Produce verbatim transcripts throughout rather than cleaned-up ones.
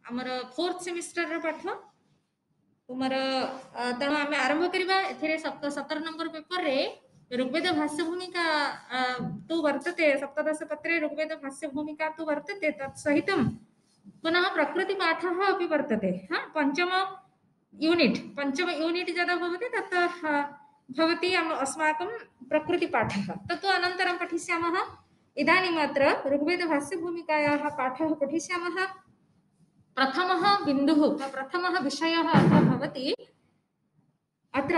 आमर fourth semester पाठ तुमर तेणु आम आरंभ करवा ए सतर नंबर पेपर रे ऋग्वेद भाष्य भूमिका तु वर्तते सप्तदश पत्रे ऋग्वेद भाष्य भूमिका तु वर्तते तत्सहित पुनः प्रकृति पाठ अपि वर्तते हाँ पंचम यूनिट पंचम यूनिट यदा भवति तत् भवति अस्माकं प्रकृति पाठः तत् अनन्तरं पठिष्यामः। इदानीम् अत्र ऋग्वेद भाष्य भूमिकायाः पाठः पठिष्यामः। प्रथमः बिन्दुः प्रथमः विषयः अत्र भवति अत्र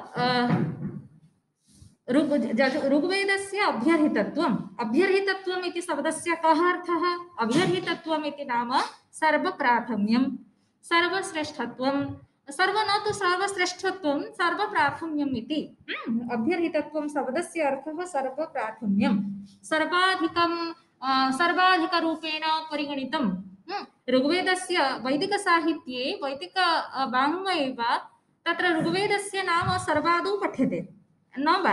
ऋग्वेदस्य अभ्यर्हितत्वम् अभ्यर्हितत्वम् इति शब्दस्य कः अर्थः? अभ्यर्हितत्वम् इति नाम सर्वप्राथम्यं सर्वश्रेष्ठत्वं सर्व न तु सर्वश्रेष्ठत्वं सर्वप्राथम्यम् इति अभ्यर्हितत्वं शब्दस्य अर्थः सर्वप्राथम्यं सर्वाधिकं सर्वाधिकरूपेण परिगणितं ऋग्वेदस्य वैदिक साहित्ये वैदिक वाङ्मये वा तत्र ऋग्वेदस्य नाम सर्वादौ पठ्यते न वा?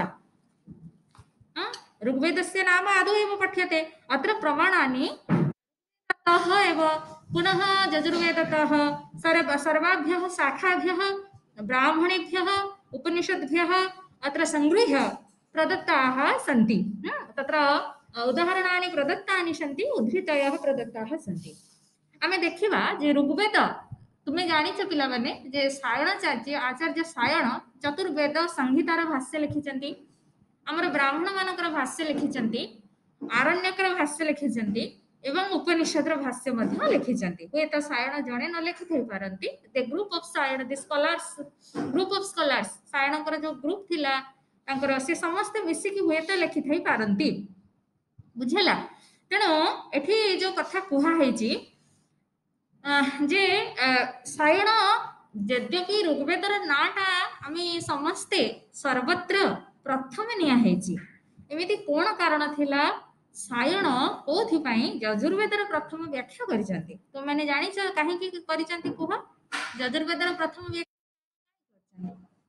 ऋग्वेदस्य नाम आदौ एव पठ्यते। अत्र प्रमाणानि ततः एव पुनः यजुर्वेदतः सर्व सर्वाभ्यः शाखाभ्यः ब्राह्मणेभ्यः उपनिषद्भ्यः अत्र संगृह्य प्रदत्ताः सन्ति। तत्र उदाहरणानि प्रदत्तानि सन्ति उद्धृतयः प्रदत्ताः सन्ति। आमे देखिबा जे ऋग्वेद तुम्हें जानिछ पिला माने जे सायणाचार्य आचार्य सायण चतुर्वेद संहितार भाष्य लिखिचंती हमर ब्राह्मण मानकर भाष्य लिखिचंती आरण्यकर भाष्य लिखिचंती एवं उपनिषदर भाष्य मध्ये लिखिचंती। हे त सायण जणे न लिखि थई पारंती the group of Sayana the scholars group of scholars सायणकर जो ग्रुप थिला तांकर से समस्त मिसी कि होय त लिखि थई पारंती बुझला। तेणु एठी जो कथा कुहा हेची जे सायण यद्यपि ऋग्वेदर नाटा आम समस्ते सर्वत्र प्रथम निया हेची एमिति कोन कारण थिला सायण कोथि पई यजुर्वेदर प्रथम व्याख्या करिसंती तो माने जानिछ काहे कि करिसंती कुह यजुर्वेदर प्रथम व्याख्या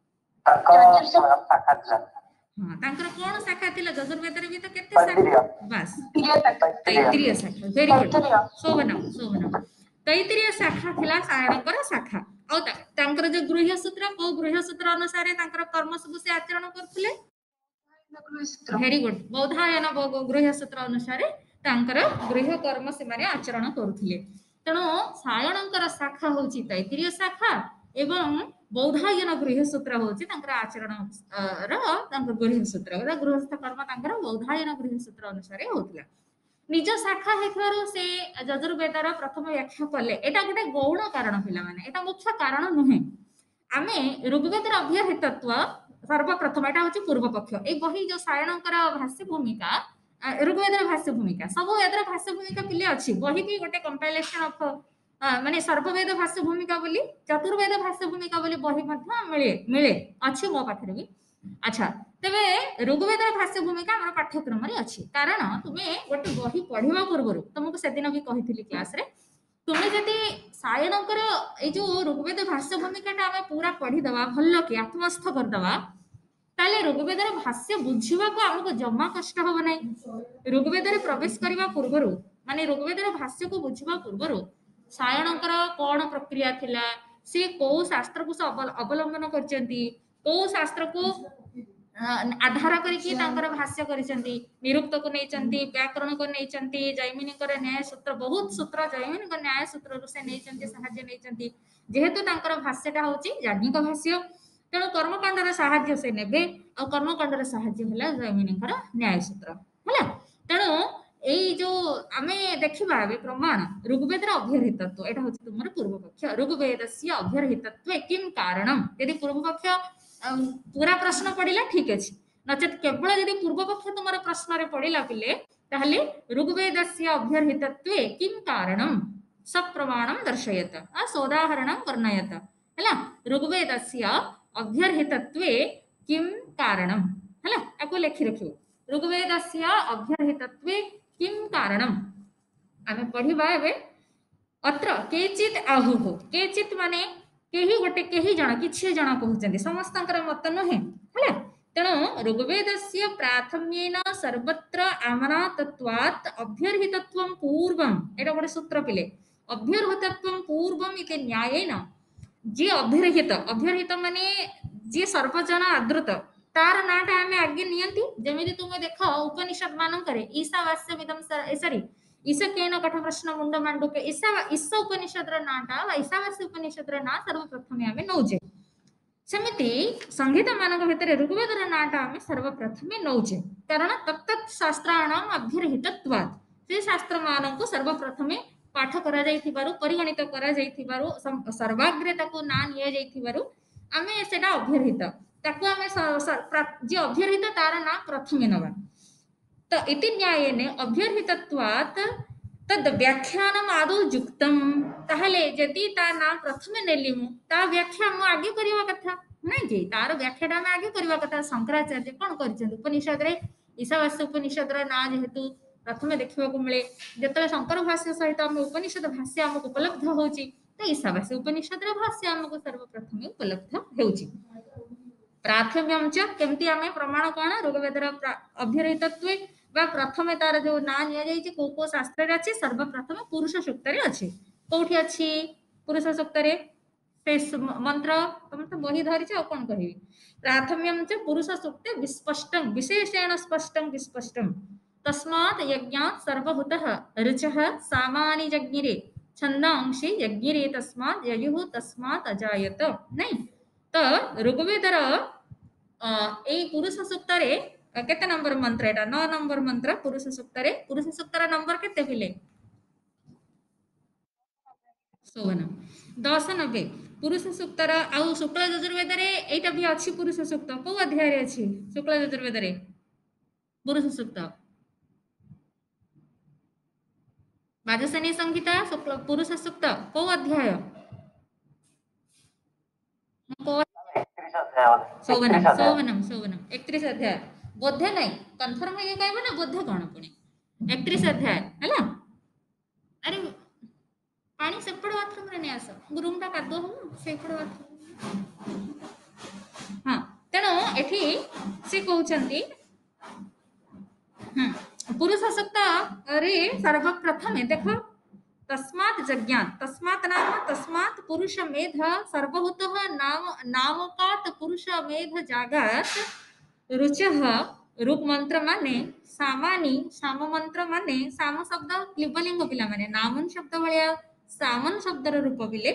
हां तांकर कोन शाखा थिला यजुर्वेदर भी तो केते शाखा बस तैत्तिरीय शाखा वेरी गुड शोभना शोभना तैत्तिरीय शाखा थिला सायणकर शाखा और तांकर जो गृह्य सूत्र को गृह्य सूत्र अनुसार तांकर कर्म सब से आचरण करथिले वेरी गुड बौधायन गृह्य सूत्र अनुसार तांकर गृह्य कर्म से माने आचरण करथिले। तेणु सायणकर शाखा होची तैत्तिरीय शाखा एवं बौधायन गृह्य सूत्र होची तांकर आचरण र तांकर गृह्य सूत्र गृहस्थ कर्म तांकर बौधायन गृह्य सूत्र अनुसार होतला। निज शाखा हेथारो से यजुर्वेदर प्रथम व्याख्या कले एटा गोटे गौण कारण पिला माने एटा मुख्य कारण नुहे। आमे ऋग्वेदर अभ्यर्हितत्व सर्वप्रथम एटा होची पूर्व पक्ष ए बही जो सायणकर भाष्य भूमिका ऋग्वेदर भाष्य भूमिका सब वेदर भाष्य भूमिका पिले अछि बही भी गोटे कंपाइलेशन ऑफ माने सर्ववेद भाष्य भूमिका बोली चतुर्वेद भाष्य भूमिका बोली बही मध्ये मिले मिले अछि मो पाखरे भी। अच्छा तेबे ऋग्वेदर भाष्य भूमिका हमर पाठ्यक्रम रे अछि कारण तुमे गोटे बही पढिबा पूर्व तुमको से दिन भी कहिथिली क्लास रे तुमे जति सायणकर ए जो ऋग्वेद भाष्य भूमिकाटा आमे पूरा पढि दवा भल्लो के आत्मस्थ कर दवा ताले ऋग्वेदर भाष्य बुझिबा को हमको जम्मा कष्ट हो नै। ऋग्वेदर प्रवेश करबा पूर्व माने ऋग्वेदर भाष्य को बुझिबा पूर्व सायणकर कोन प्रक्रिया थिला से को शास्त्र को अवलंबन करचंती को शास्त्र को आधार करके तांकर भाष्य करिसंती निरुक्त को नैचंती व्याकरण को नैचंती जैमिनिकर न्याय सूत्र बहुत सूत्र जैमिनिकर न्याय सूत्र से नैचंती सहाय्य नैचंती जेहेतु तांकर भाष्यटा होची याज्ञिक भाष्य तेणु कर्मकांडर सहाय्य से नेबे और कर्मकांडर सहाय्य होला जैमिनिकर न्याय सूत्र होला। तेणु एई जो आमे देखिबा बे प्रमाण ऋग्वेदर अभ्यर्हितत्व एटा होची तुमर पूर्व पक्ष ऋग्वेदस्य अभ्यर्हितत्व किम कारणम यदि पूर्व पक्ष पूरा प्रश्न पड़िला ठीक अछि नचेत केवल यदि पूर्व पक्ष तुमर प्रश्न रे पड़िला पिले ताहले ऋग्वेदस्य अभ्यर्हितत्वे किम कारणम सब प्रमाणम दर्शयत आ सोदाहरणम वर्णयत हला। ऋग्वेदस्य अभ्यर्हितत्वे किम कारणम हला एको लेखि रखियो ऋग्वेदस्य अभ्यर्हितत्वे किम कारणम आमे पढिबा एबे अत्र केचित आहुः केचित माने केही गोटे केही जण किछि जण कहउचंदी समस्तंकर मत नहे हला। तेणु ऋग्वेदस्य प्राथम्येन सर्वत्र आमनातत्वात् अभ्यर्हितत्वं पूर्वम एटा गोटे सूत्र पिले अभ्यर्हितत्वं पूर्वम इति न्यायेन जी अभ्यर्हित अभ्यर्हित माने जी सर्वजन आदृत तार नाटा आमे आगे नियंती जेमिति तुमे देख उपनिषद मानकरे ईशावास्यमिदं सरी ईशकेन कठ प्रश्न मुंड मांडुके ईशा ईश उपनिषद र नाटा वा ईशावास्य उपनिषद र ना सर्वप्रथमे आमे नौजे सेमिति संहिता मानक भितर ऋग्वेद र नाटा आमे सर्वप्रथमे नौजे कारण तत्तत् शास्त्राणाम अभ्यर्हितत्वात् से शास्त्र मानक सर्वप्रथमे पाठ करा जाइथिबारु परिगणित करा जाइथिबारु सर्वाग्रे ताको ना निया जाइथिबारु आमे सेटा अभ्यर्हित ताको आमे जे अभ्यर्हित तार ना प्रथमे नवा तो इति न्यायेने अभ्यर्हितत्वात् तद व्याख्यानम आदौ युक्तम ताहले जति ता ना प्रथमे नेलिमु ता व्याख्या मु आगे करिवा कथा नै जे तार व्याख्याटा हम आगे करिवा कथा शंकराचार्य कोन करिछन उपनिषद रे ईशावास्य उपनिषद रा ना जेहेतु प्रथमे देखिबा को मिले जतले शंकर भाष्य सहित हम उपनिषद भाष्य हमको उपलब्ध होची तो ईशावास्य उपनिषद रा भाष्य हमको सर्वप्रथमे उपलब्ध हेउची प्राथम्यम च केमती आमे प्रमाण कोन ऋग्वेद रा अभ्यर्हितत्व बा प्रथमे तार जो ना निया जाई को को शास्त्र रे अछि सर्वप्रथम पुरुष सूक्त रे अछि कोठी अछि पुरुष सूक्त रे से मंत्र तुम तो बही धरि छ कोन कहि प्राथम्यम च पुरुष सूक्त विस्पष्टं विशेषेण स्पष्टं विस्पष्टं तस्मात् यज्ञात् सर्वभूतः ऋचः सामानि जज्ञिरे छन्दांसि यज्ञिरे तस्मात् ययुः तस्मात् अजायत नहीं तो ऋग्वेदर ए पुरुष सूक्त रे केते नंबर मंत्र एटा नौ नंबर मंत्र पुरुष सूक्त रे पुरुष सूक्त रा नंबर केते पिले सौवन दस नब्बे पुरुष सूक्त रा आ शुक्ल यजुर्वेद रे एटा भी अछि पुरुष सूक्त को अध्याय रे अछि शुक्ल यजुर्वेद रे पुरुष सूक्त वाजसेनी संहिता शुक्ल पुरुष सूक्त को अध्याय को सौवनम सौवनम सौवनम इकतीस अध्याय बोधे नहीं कंफर्म है कहबो ना बोधे कोन पुणी इकतीस अध्याय हैला अरे पानी सेपड़ बाथरूम रे ने आस रूम टा कादो हो सेपड़ बाथरूम हां तेनो एठी से कहउचंती हम पुरुष सूक्त रे सर्वप्रथम देखो तस्मात् जज्ञात तस्मात् नाम तस्मात् पुरुष मेध सर्वभूतः नाम नामकात् पुरुष मेध जागात रुचः रूप मंत्र माने सामानी साम मंत्र माने साम शब्द क्लिबलिंग पिला माने नामन शब्द भलिया सामन शब्द रूप पिले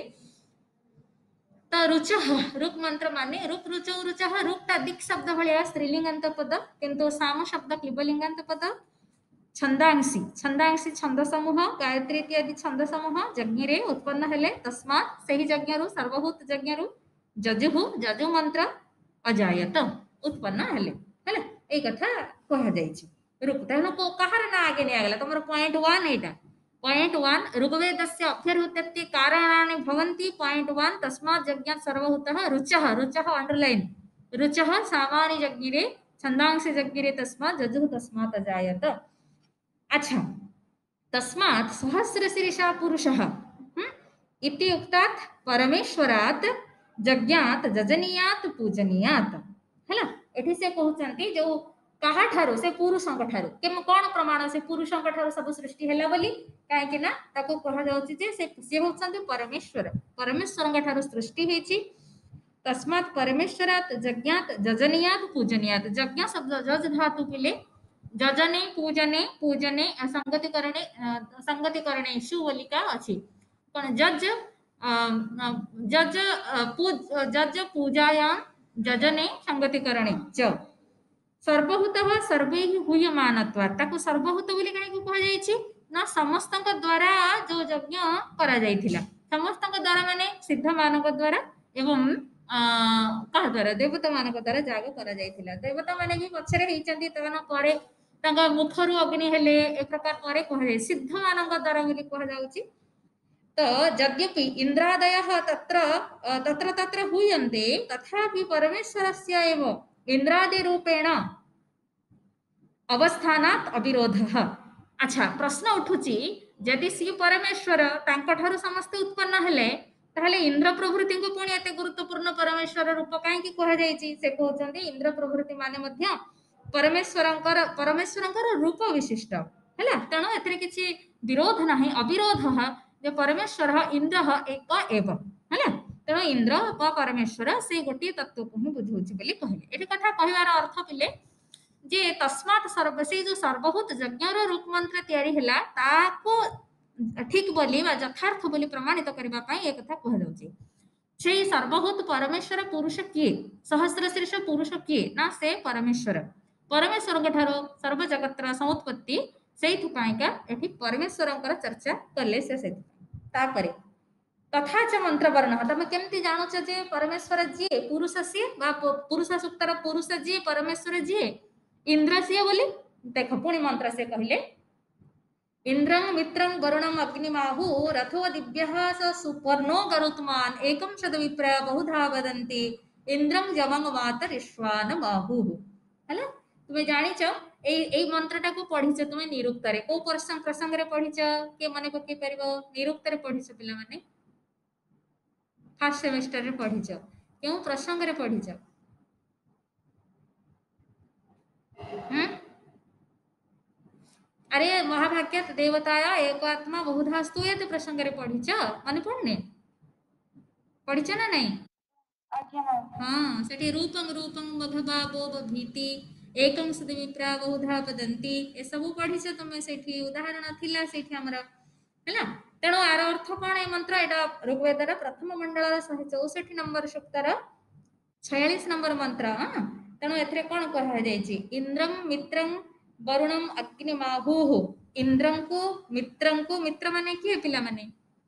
तो रुचः रूप मंत्र माने रूप रुचौ रुचः रूप ता दिक शब्द भलिया स्त्रीलिंगांत पद किंतु साम शब्द क्लिबलिंगांत पद छंदांसी छंदांसी छंद समूह गायत्री इत्यादि छंद समूह यज्ञ रे उत्पन्न हेले तस्मात् सही यज्ञ रु सर्वभूत यज्ञ रु जजुहु जजु मंत्र अजायत उत्पन्न हेले हेले ए कथा कहा जाई छी रूप तनो को कहार ना आगे नि आगला तमर पॉइंट वन एटा पॉइंट वन ऋग्वेदस्य अभ्यर्हुत्यति कारणानि भवन्ति पॉइंट वन तस्मात् यज्ञ सर्वभूतः रुचः रुचः अंडरलाइन रुचः सामान्य यज्ञ रे छंदांसी यज्ञ रे तस्मात् जजुहु तस्मात् अजायत अच्छा तस्मात् सहस्रशीर्षा पुरुषः इति उक्तात् परमेश्वरात् यज्ञात् जजनीयात् पूजनीयात् हैला एठी से कहउचंती जो काहा ठारो से पुरुषंक ठारो केम कोन प्रमाण से पुरुषंक ठारो सब सृष्टि हैला बोली काहे कि ना ताको कहा जाउची जे से से होचंती परमेश्वर परमेश्वरंक ठारो सृष्टि हेची तस्मात् परमेश्वरात् यज्ञात् जजनीयात् पूजनीयात् यज्ञ शब्द जज धातु पिले जजने पूजने पूजने संगति करणे संगति करणे शु बोलिका अछि कोन जज जज पूज जज पूजायां जजने संगति करणे च सर्वभूतः सर्वैः हूयमानत्वात् ताको सर्वभूत बोली काहे को कहा जाई छी ना समस्तक द्वारा जो यज्ञ करा जाइथिला समस्तक द्वारा माने सिद्ध मानक द्वारा एवं कहा द्वारा देवता मानक द्वारा याग करा जाइथिला देवता माने भी पछरे हेचंती तवन परे तांगा मुखरु अग्नि हेले ए प्रकार परे कहे सिद्ध मानक द्वारा बोली कहा जाउची तो यद्यपि इंद्रादयः तत्र तत्र तत्र हुयन्ते तथापि परमेश्वरस्य एव इंद्रादि रूपेण अवस्थानात् अविरोधः अच्छा प्रश्न उठुची यदि सी परमेश्वर तांको ठारू समस्त उत्पन्न हेले ताहले इंद्र प्रभृति को पुणी एते गुरुत्वपूर्ण परमेश्वर रूप काहे कि कहा जायछि से कहउचंती इंद्र प्रभृति माने मध्य परमेश्वरंकर परमेश्वरंकर रूप विशिष्ट हैला तणो एतरे किछि विरोध नाही अविरोधः जे परमेश्वर इंद्र एक एव है तेणु इंद्र व परमेश्वर से गोटे तत्व को ही बुझाऊँ बोली कहले ये कथा कहबार अर्थ पिले जे तस्मात् सर्व से जो सर्वभूत यज्ञ रूप मंत्र तैयारी हैला ताको ठीक बोली बा यथार्थ बोली प्रमाणित करबा पई ए कथा कह जाउची से सर्वभूत परमेश्वर पुरुष किए सहस्र शीर्ष पुरुष किए ना से परमेश्वर परमेश्वर ठारो सर्व जगतर समुत्पत्ति से एठी परमेश्वर चर्चा कले से से तापरे तथा च मंत्र वर्ण तुम केमती जानुच जे परमेश्वर जी पुरुष सी पुरुष सूक्तर पुरुष जी परमेश्वर जी इंद्र सी बोली देख पुणी मंत्र से कहले इंद्रं मित्रं वरुणं अग्निमाहु रथो दिव्यः स सुपर्णो गरुत्मान् एकं शत विप्र बहुधा वदन्ति इंद्रं जमंग मातरिश्वान बाहु हैला तुमे जानिच ए ए मंत्रटा को पढिछ तुमे निरुक्त रे को प्रसंग प्रसंग रे पढिछ के मने पके परबो निरुक्त रे पढिछ पिला माने फर्स्ट सेमेस्टर रे पढिछ केउ प्रसंग रे पढिछ हम अरे महाभाग्यत देवताया एक आत्मा बहुधा स्तूयते प्रसंग रे पढिछ माने पढने पढिछ ना नहीं हाँ सेठी रूपं रूपं मधुबा बोब भीति एकं सद विप्रा बहुधा वदन्ति ए सब पढिछ तुमे सेठी उदाहरण थिला सेठी हमरा हैला तेणु आर अर्थ कौन है मंत्र एटा ऋग्वेदर प्रथम मंडल एक सौ चौसठ नंबर सूक्तर छियालीस नंबर मंत्र हाँ तेणु एथरे कौन कहा जायछि इंद्रं मित्रं वरुणं अग्निमाहुः इंद्रं को मित्रं को मित्र माने किए पिला माने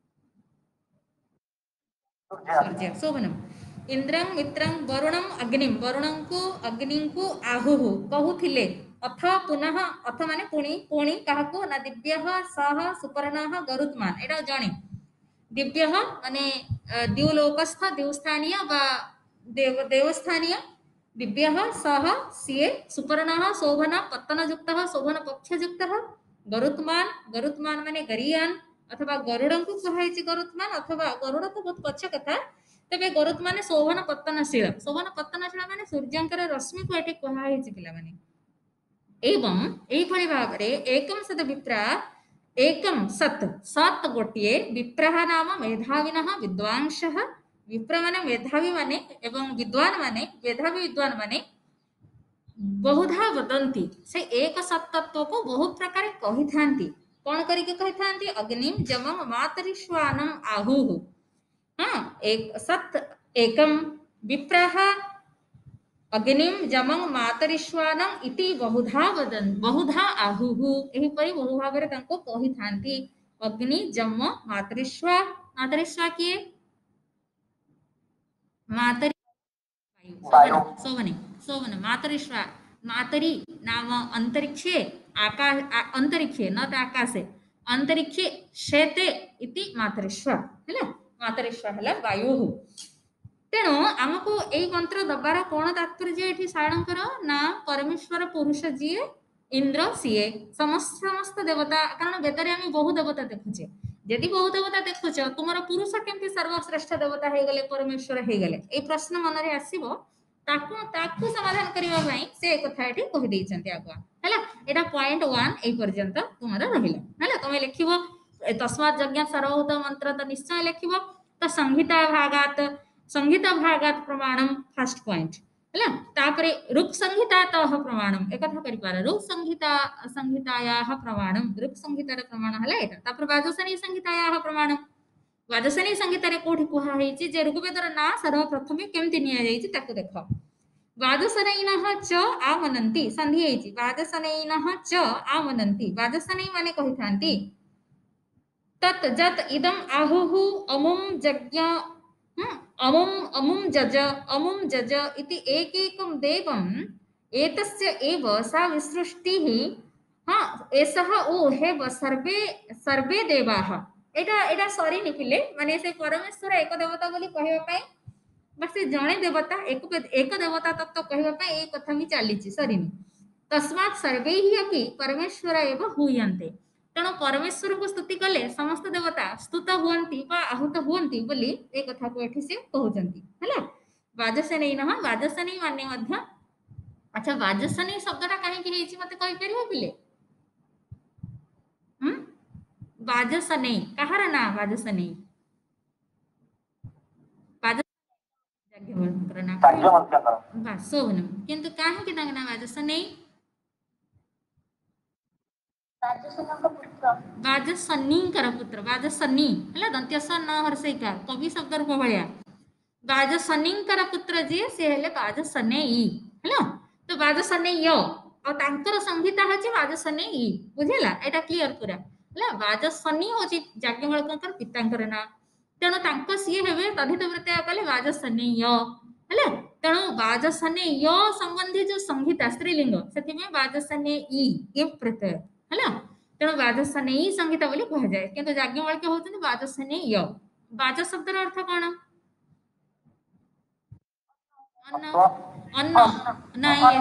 सूर्य शोभनम इंद्रं मित्रं वरुणं अग्निं वरुणं को अग्नि को आहुः कहूथिले अथ पुनः अथ माने पुणी पुणी काहको ना दिव्यः सह सुपर्णः गरुत्मान् एटा जाने दिव्यः माने द्युलोकस्थ द्युस्थानीय बा देव देवस्थानीय दिव्यः सह सीए सुपर्णः शोभन पत्तनयुक्तः शोभन पक्षयुक्तः गरुत्मान् गरुत्मान् माने गरियान अथवा गरुडं को कहाइछि गरुत्मान् अथवा गरुड तो बहुत पक्ष कथा तबे गरुत्माने शोभन पत्तनशील शोभन पत्तनशील माने सूर्यंकर रश्मि को एठी कहाइछि पिला माने एवं एई भली भाबरे एकम सद विप्रा एकम सत सत गोटिए विप्रह नाम मेधाविनः विद्वांसः विप्र माने मेधावी माने एवं विद्वान माने मेधावी विद्वान माने बहुधा वदन्ति से एक सत तत्व को बहुत प्रकार कहि थांती कौन करिके कहि थांती अग्निम जमं मातरिश्वानम आहुः हां एक सत एकम विप्रह अग्निम जमं मातरिश्वानम इति बहुधा वदन बहुधा आहुः एही परि बहु भाबरे तांको कहि थांती अग्नि जम मातरिश्वा मातरिश्वा किए मातरी वायु सोवने सोवने मातरिश्वा मातरी नाम अंतरिक्षे आकाश अंतरिक्षे न त आकाशे अंतरिक्षे शेते इति मातरिश्वा हैला मातरिश्वा हला वायु तेणु आमको एई मंत्र दबार कोन तात्पर्य एठी सारणकर ना परमेश्वर पुरुष जी इंद्र सीए समस्त समस्त देवता कारण वेदरे आम बहु देवता देखुचे यदि बहु देवता देखुच तुमर पुरुष केमती सर्वश्रेष्ठ देवता हो गले परमेश्वर हो गले ए प्रश्न मन रे आसीबो ताकू ताकू समाधान करबा पई से कथा एठी कहि दैछन्ती आगुआ हैला एटा पॉइंट वन ए पर्यंत तुमरा रहिला हैला तुमे लिखिबो तस्मात् यज्ञ सर्वभूत मंत्र तो निश्चय लिखिबो तो संहिता भागात संहिता भागात प्रमाणम फर्स्ट पॉइंट हैला तापरे ऋक् संहितातः प्रमाणम एकथा करि पार ऋक् संहिता संहितायाः प्रमाणम ऋक् संहितार प्रमाण हला एटा तापर वाजसनी संहितायाः प्रमाणम वाजसनी संहितारे कोठी कुहा हेछि जे ऋग्वेदर ना सर्वप्रथमे केमति निया जाइछि ताको देखो वाजसनैनः च आमनन्ति संधि हेछि वाजसनैनः च आमनन्ति वाजसनै माने कहिथांती तत् जत इदम आहुः अमुं यज्ञ अमुम अमुम जज अमुम जज इति एकैकं देवम् एतस्य एव सा विसृष्टिः हाँ एसः ओ हेव सर्वे सर्वे देवाः एटा एटा सरी निपिले माने से परमेश्वर एक देवता बोली कहबा पई बस जणे देवता एक एक देवता तत्व कहबा पई ए कथा मी चालीछि सरी तस्मात् सर्वैः अपि परमेश्वर एव हुयन्ते तेणु परमेश्वर को स्तुति कले समस्त देवता स्तुत हुअन्ति बा आहुत हुअन्ति बोली ए कथा को एठी से कहउचन्ति हला वाजसनेई नह वाजसनेई माने मध्य अच्छा वाजसनेई शब्दटा काहे कि हेछि मते कहि परिबो पिले हम बाजसनेई कहार ना बाजसनेई बाज याज्ञवल्क्यଙ୍କର ନା ବାସ୍ ଶୋଭନମ୍ କିନ୍ତୁ କାହିଁକି ତାଙ୍କ ନା ବାଜସନେଇ ବାଜସନୀଙ୍କର ପୁତ୍ର ବାଜସନୀ ହେଲା ଦନ୍ତ୍ୟସ ନ ହର୍ଷଇକା କବି ଶବ୍ଦ ରୂପ ଭଳିଆ ବାଜସନୀଙ୍କର ପୁତ୍ର ଯିଏ ସେ ହେଲେ ବାଜସନେଇ ହେଲା ତ ବାଜସନେଇ ଆଉ ତାଙ୍କର ସଂହିତା ହଉଛି ବାଜସନେଇ ବୁଝିଲା ଏଇଟା କ୍ଲିୟର ପୁରା ହେଲା ବାଜସନୀ ହଉଛି ଯାଜ୍ଞବଲ୍କ୍ୟଙ୍କର ପିତାଙ୍କର ନାଁ ତେଣୁ ତାଙ୍କ ସିଏ ହେବେ ତଦ୍ଧିତ ପ୍ରତ୍ୟୟ କଲେ ବାଜସନେୟ ହେଲା ତେଣୁ ବାଜସନେୟ ସମ୍ବନ୍ଧୀ ଯୋଉ ସଂହିତା ସ୍ତ୍ରୀଲିଙ୍ଗ ସେଥିପାଇଁ ବାଜସନେଇ ଇ ପ୍ରତ୍ୟୟ ହେଲା ତେଣୁ ବାଜସନେଇ ସଂହିତା ବୋଲି କୁହାଯାଏ କିନ୍ତୁ ଯାଜ୍ଞବଲ୍କ୍ୟ ହଉଛନ୍ତି ବାଜସନେୟ ବାଜ ଶବ୍ଦର ଅର୍ଥ କଣ ଅନ୍ନ ଅନ୍ନ ନାଇଁ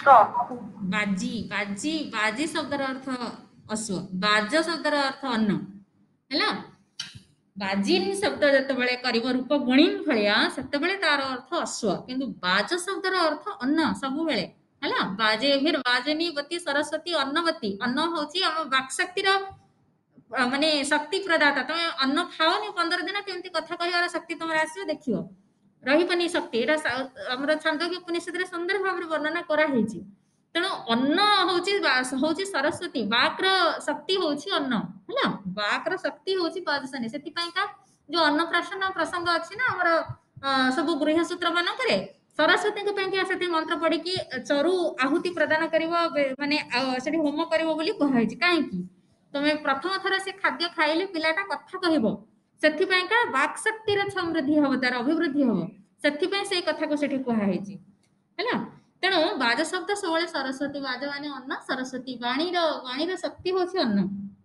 ବାଜି ବାଜି ବାଜି ଶବ୍ଦର ଅର୍ଥ ଅଶ୍ଵ ବାଜ ଶବ୍ଦର ଅର୍ଥ ଅନ୍ନ ହେଲା ବାଜିନ୍ ଶବ୍ଦ ଯେତେବେଳେ କରିବ ରୂପ ଗୁଣିନ୍ ଭଳିଆ ସେତେବେଳେ ତାର ଅର୍ଥ ଅଶ୍ଵ କିନ୍ତୁ ବାଜ ଶବ୍ଦର ଅର୍ଥ ଅନ୍ନ ସବୁବେଳେ ହେଲା ବାଜେଭିର୍ ବାଜେନିବତୀ ସରସ୍ୱତୀ ଅନ୍ନବତୀ ଅନ୍ନ ହଉଛି ଆମ ବାକ୍ଶକ୍ତିର ମାନେ ଶକ୍ତି ପ୍ରଦାତା ତମେ ଅନ୍ନ ଖାଅନି ପନ୍ଦର ଦିନ କେମିତି କଥା କହିବାର ଶକ୍ତି ତମର ଆସିବ ଦେଖିବ ରହିବନି ଶକ୍ତି ଏଇଟା ଆମର ଛାନ୍ଦୋଗ୍ୟ ଉପନିଷଦରେ ସୁନ୍ଦର ଭାବରେ ବର୍ଣ୍ଣନା କରାହେଇଛି ତେଣୁ ଅନ୍ନ ହଉଛି ହଉଛି ସରସ୍ୱତୀ ବାକ୍ର ଶକ୍ତି ହଉଛି ଅନ୍ନ ହେଲା ବାକ୍ର ଶକ୍ତି ହଉଛି ବାଜସନେଇ ସେଥିପାଇଁକା ଯୋଉ ଅନ୍ନପ୍ରାଶନ ପ୍ରସଙ୍ଗ ଅଛି ନା ଆମର ସବୁ ଗୃହ ସୂତ୍ର ମାନଙ୍କରେ ସରସ୍ୱତୀଙ୍କ ପାଇଁ ସେଠି ମନ୍ତ୍ର ପଢିକି ଚରୁ ଆହୁତି ପ୍ରଦାନ କରିବ ମାନେ ସେଠି ହୋମ କରିବ ବୋଲି କୁହାଯାଇଛି କାହିଁକି ତମେ ପ୍ରଥମ ଥର ସେ ଖାଦ୍ୟ ଖାଇଲେ ପିଲାଟା କଥା କହିବ ସେଥିପାଇଁକା ବାକ୍ ଶକ୍ତିର ସମୃଦ୍ଧି ହବ ତାର ଅଭିବୃଦ୍ଧି ହବ ସେଥିପାଇଁ ସେଇ କଥାକୁ ସେଠି କୁହାଯାଇଛି ହେଲା ତେଣୁ ବାଜ ଶବ୍ଦ ସବୁବେଳେ ସରସ୍ୱତୀ ବାଜ ମାନେ ଅନ୍ନ ସରସ୍ୱତୀ ବାଣୀର ବାଣୀର ଶକ୍ତି ହଉଛି ଅନ୍ନ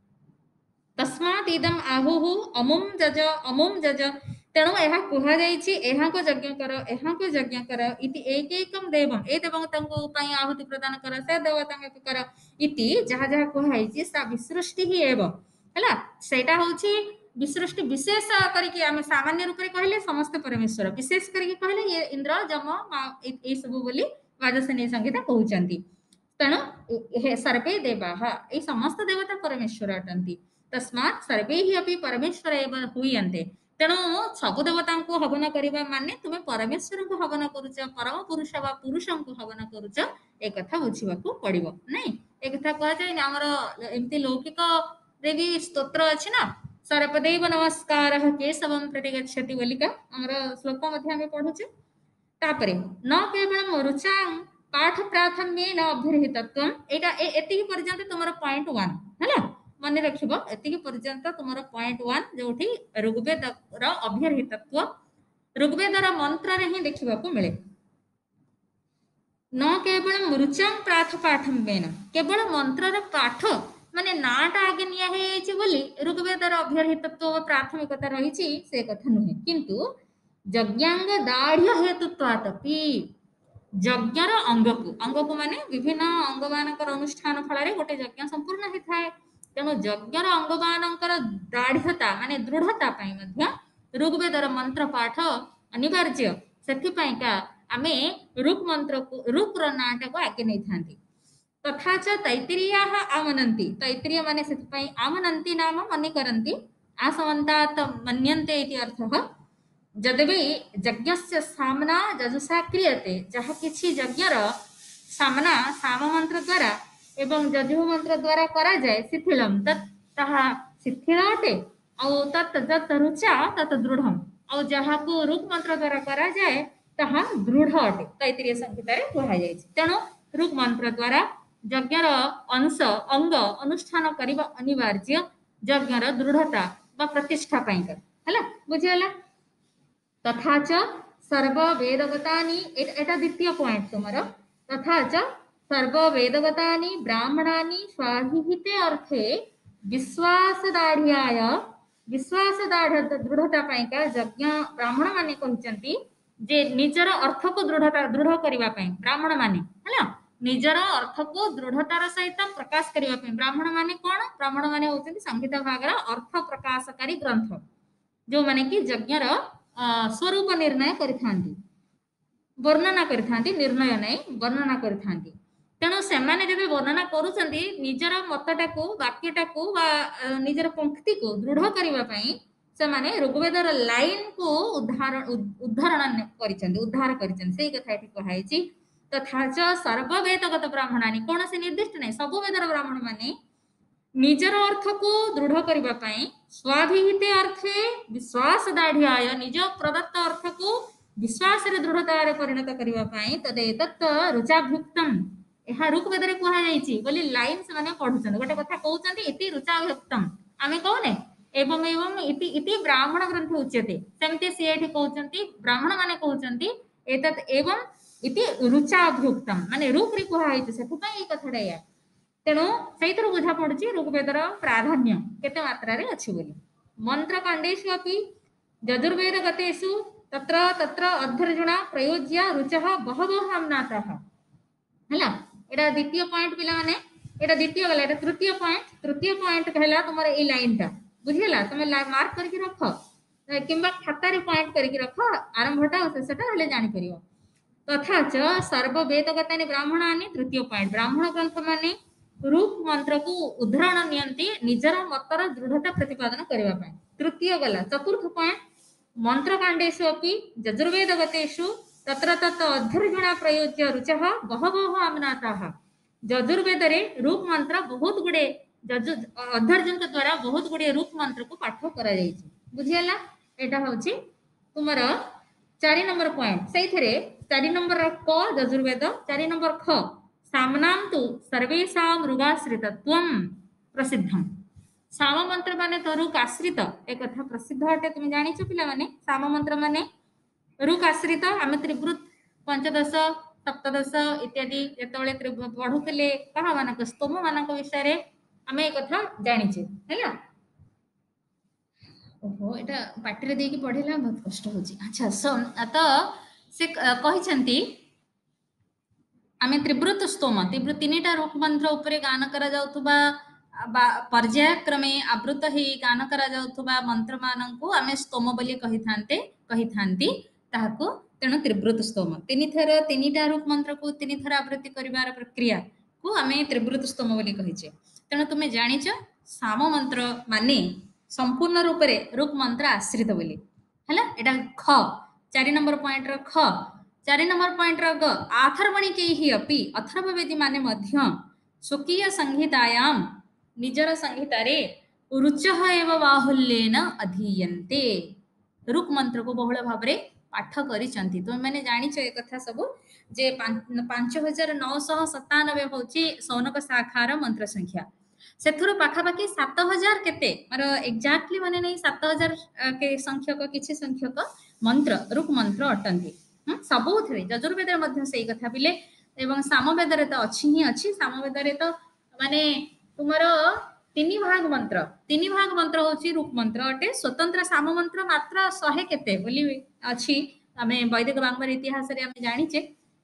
ତସ୍ମାତ୍ ଇଦମ୍ ଆହୁଃ ଅମୁମ୍ ଯଜ ଅମୁମ୍ ଯଜ ତେଣୁ ଏହା କୁହାଯାଇଛି ଏହାକୁ ଯଜ୍ଞ କର ଏହାକୁ ଯଜ୍ଞ କର ଇତି ଏକୈକମ୍ ଦେବମ୍ ଏ ଦେବତାଙ୍କ ପାଇଁ ଆହୁତି ପ୍ରଦାନ କର ସେ ଦେବତାଙ୍କ କର ଇତି ଯାହା ଯାହା କୁହାଯାଇଛି ତା ବିସୃଷ୍ଟି ହିଁ ହେବ ହେଲା ସେଇଟା ହଉଛି ବିସୃଷ୍ଟି ବିଶେଷ କରିକି ଆମେ ସାମାନ୍ୟ ରୂପରେ କହିଲେ ସମସ୍ତ ପରମେଶ୍ୱର ବିଶେଷ କରିକି କହିଲେ ଇଏ ଇନ୍ଦ୍ର ଯମ ଏଇ ସବୁ ବୋଲି ବାଜସନେଇ ସଂହିତା କହୁଛନ୍ତି ତେଣୁ ସର୍ବେ ଦେବାଃ ଏଇ ସମସ୍ତ ଦେବତା ପରମେଶ୍ୱର ଅଟନ୍ତି ତସ୍ମାତ୍ ସର୍ବେ ହି ଅପି ପରମେଶ୍ୱର ଏବ ହୁୟନ୍ତେ ତେଣୁ ସବୁ ଦେବତାଙ୍କୁ ହବନ କରିବା ମାନେ ତୁମେ ପରମେଶ୍ୱରଙ୍କୁ ହବନ କରୁଛ ପରମ ପୁରୁଷ ବା ପୁରୁଷଙ୍କୁ ହବନ କରୁଛ ଏ କଥା ବୁଝିବାକୁ ପଡିବ ନାଇଁ ଏ କଥା କୁହାଯାଏନି ଆମର ଏମିତି ଲୌକିକରେ ବି ସ୍ତୋତ୍ର ଅଛି ନା ସରପଦେବ ନମସ୍କାର କେଶବମ୍ ପ୍ରତି ଗଚ୍ଛତି ବୋଲିକା ଆମର ଶ୍ଲୋକ ମଧ୍ୟ ଆମେ ପଢୁଛେ ତାପରେ ନ କେବଳ ରୁଚାଂ ପାଠ ପ୍ରାଥମ୍ୟେନ ଅଭ୍ୟର୍ହିତତ୍ୱମ୍ ଏଇଟା ଏତିକି ପର୍ଯ୍ୟନ୍ତ ତୁମର ପଏଣ୍ଟ ୱାନ୍ ହେଲା ମନେ ରଖିବ ଏତିକି ପର୍ଯ୍ୟନ୍ତ ତୁମର ପଏଣ୍ଟ ୱାନ୍ ଯୋଉଠି ଋଗ୍ବେଦର ଅଭ୍ୟର୍ହିତତ୍ୱ ଋଗ୍ବେଦର ମନ୍ତ୍ରରେ ହିଁ ଦେଖିବାକୁ ମିଳେ ନ କେବଳ ରୁଚାଂ ପ୍ରାଥ ପାଠମ୍ୟେନ କେବଳ ମନ୍ତ୍ରର ପାଠ ମାନେ ନାଁଟା ଆଗେ ନିଆ ହେଇଯାଇଛି ବୋଲି ଋଗ୍ବେଦର ଅଭ୍ୟର୍ହିତତ୍ୱ ପ୍ରାଥମିକତା ରହିଛି ସେ କଥା ନୁହେଁ କିନ୍ତୁ ଯଜ୍ଞାଙ୍ଗ ଦାଢ୍ୟ ହେତୁତ୍ୱାତପି ଯଜ୍ଞର ଅଙ୍ଗକୁ ଅଙ୍ଗକୁ ମାନେ ବିଭିନ୍ନ ଅଙ୍ଗମାନଙ୍କର ଅନୁଷ୍ଠାନ ଫଳରେ ଗୋଟେ ଯଜ୍ଞ ସମ୍ପୂର୍ଣ୍ଣ ହେଇଥାଏ ତେଣୁ ଯଜ୍ଞର ଅଙ୍ଗମାନଙ୍କର ଦାଢ୍ୟତା ମାନେ ଦୃଢତା ପାଇଁ ମଧ୍ୟ ଋଗ୍ବେଦର ମନ୍ତ୍ର ପାଠ ଅନିବାର୍ଯ୍ୟ ସେଥିପାଇଁକା ଆମେ ଋକ୍ ମନ୍ତ୍ରକୁ ଋକ୍ର ନାଁଟାକୁ ଆଗେ ନେଇଥାନ୍ତି ତଥା ଚ ତୈତ୍ତିରୀୟାଃ ଆମନନ୍ତି ତୈତ୍ତିରୀୟ ମାନେ ସେଥିପାଇଁ ଆମନନ୍ତି ନାମ ମନେ କରନ୍ତି ଆସମନ୍ତାତ୍ ମନ୍ୟନ୍ତେ ଇତି ଅର୍ଥଃ ଯଦ୍ୟପି ଯଜ୍ଞସ୍ୟ ସାମ୍ନା ଯଜୁଷା କ୍ରିୟତେ ଯାହା କିଛି ଯଜ୍ଞର ସାମ୍ନା ସାମ ମନ୍ତ୍ର ଦ୍ୱାରା ଏବଂ ଯଜୁଃ ମନ୍ତ୍ର ଦ୍ୱାରା କରାଯାଏ ଶିଥିଳମ୍ ତତ୍ ତାହା ଶିଥିଳ ଅଟେ ଆଉ ତତ୍ ଯତ୍ ରୁଚା ତତ୍ ଦୃଢ଼ମ୍ ଆଉ ଯାହାକୁ ଋକ୍ ମନ୍ତ୍ର ଦ୍ୱାରା କରାଯାଏ ତାହା ଦୃଢ ଅଟେ ତୈତ୍ତିରୀୟ ସଂହିତାରେ କୁହାଯାଇଛି ତେଣୁ ଋକ୍ ମନ୍ତ୍ର ଦ୍ୱାରା ଯଜ୍ଞର ଅଂଶ ଅଙ୍ଗ ଅନୁଷ୍ଠାନ କରିବା ଅନିବାର୍ଯ୍ୟ ଯଜ୍ଞର ଦୃଢତା ବା ପ୍ରତିଷ୍ଠା ପାଇଁକା ହେଲା ବୁଝିଗଲା तथा च सर्व वेदगतानि एटा द्वितीय पॉइंट तुमर तथा च सर्व वेदगतानि ब्राह्मणानि स्वाहिहिते अर्थे विश्वास दाढ़्याय विश्वास दाढ़ दृढ़ता पाइका यज्ञ ब्राह्मण माने कहउचंती जे निजर अर्थ को दृढ़ता दृढ़ करिवा पई ब्राह्मण माने हला निजर अर्थ को दृढ़तार सहित प्रकाश करिवा पई ब्राह्मण माने कोन ब्राह्मण माने होचंती संहिता भागर अर्थ प्रकाशकारी ग्रंथ जो माने कि यज्ञर स्वरूप निर्णय करिथांती वर्णना करिथांती निर्णय नहीं वर्णना करिथांती तेणु से वर्णना करुँच निजर मतटा वाक्यटा निजर पंक्ति को दृढ़ करने से ऋग्वेदर लाइन को उदाहरण उदाहरण उद्धार कर तथा च सर्ववेदगत ब्राह्मणानी कौन से निर्दिष्ट नहीं सब वेदर ब्राह्मण माने निजर अर्थ को दृढ़ करने स्वाभिहिते अर्थे विश्वास दाढ़ निज प्रदत्त अर्थ को विश्वास दृढ़तार परिणत करने तदेतत् रुचाभुक्तम यह ऋग्वेद कहुई बोली लाइन से पढ़ुं गोटे कथा कहते इति रुचाभुक्तम आम कहने एवं एवं इति इति ब्राह्मण ग्रंथ उच्यते सेमती सी कहते ब्राह्मण माने कहते एतत् एवं इति रुचाभुक्तम माने रुक रे कहुई से कथाटा या तेणु से बुझा पड़ी ऋग्वेदर प्राधान्य केते मात्रा अच्छी बोली मंत्र कांडेषु अपि यजुर्वेद गतेषु तत्र तत्र अध्यर्जुना प्रयोज्य रुचः बहवः आम्नातः हैला एटा द्वितीय पॉइंट पिला माने एटा द्वितीय गला एटा तृतीय पॉइंट तृतीय पॉइंट कहला तुमर ए लाइनटा बुझिला तुम मार्क करके रख किंबा खाता रे पॉइंट करके रख आरंभटा और शेषटा हले जानि परियो तथा च सर्ववेदगतानि ब्राह्मणानि तृतीय पॉइंट ब्राह्मण ग्रंथ माने रूप मंत्र को उदाहरण नियंती निजर मतर दृढ़ता प्रतिपादन करबा पय तृतीय गला चतुर्थ पॉइंट मंत्र कांडेषु अपि यजुर्वेद गतेषु तत्र तत्र अध्यर्जुना प्रयोज्य रुचः बहवः आम्नाताः यजुर्वेद रे रूप मंत्र बहुत गुडे अध्यर्जुन द्वारा बहुत गुडे रूप मंत्र को पाठ करा जायछि बुझियला एटा होछि तुमर चार नंबर पॉइंट सेइथरे चार नंबर क यजुर्वेद चार नंबर ख सामनाम तो सर्वेषां ऋगाश्रितत्वं प्रसिद्धम साम मंत्र माने तो ऋग आश्रित एक कथा प्रसिद्ध अटे तुम जानिଛ पिला माने साम मंत्र माने ऋग आश्रित आम त्रिवृत पंचदश सप्तदश इत्यादि जेतबेले पढ़ुले कहा मानक स्तोम मानक विषय रे आम एक कथा जानिछे हैला ओहो एटा पाटरे देकी पढ़ेला बहुत कष्ट होची अच्छा सुन तो से कहिसंती आम त्रिवृत स्तोम त्रिवृत तीन टा रूप मंत्र उपरे गान करा जाउथबा पर्यायक्रमे आवृत ही गान करा जाउथबा मंत्र माननकु आमे स्तोम बोली कहि थांते कहि थांती ताहाको तेणु त्रिवृत स्तोम तीन थर तीन टा रूप मंत्र को तीन थर आवृत्ति करिवार प्रक्रिया को आमे त्रिवृत स्तोम बोली कहिचे तेणु तुमे जानिछ साम मंत्र माने संपूर्ण रूप रे रूप मंत्र आश्रित बोली हला एटा ख चार नंबर पॉइंट र ख चार नंबर पॉइंट ग आथर्वणिकैः अपि अथर्ववेदी माने मध्य स्वकीय संहितायां निजर संहिता रे रुचः एव बाहुल्येन अधीयन्ते रुक मंत्र को बहुल भाव रे पाठ करिसंती तो माने जानिछ ए कथा सब जे पांच हजार नौ सौ सत्तानबे होची सौनक शाखार मंत्र संख्या सेथुर पाखापाखि सात हजार केते मार एक्जाक्टली माने नहीं सात हजार के संख्यक किछि संख्यक मंत्र रुक मंत्र अटंती सबुथिरे यजुर्वेद मध्य सेई कथा बिले एवं सामवेद रे तो अछि ही अछि सामवेद रे तो माने तुमर तीन भाग मंत्र तीन भाग मंत्र होची रूप मंत्र अटे स्वतंत्र साम मंत्र मात्र सौ केते बोली अछि आमे वैदिक बांग्मर इतिहास रे आमे जानिचे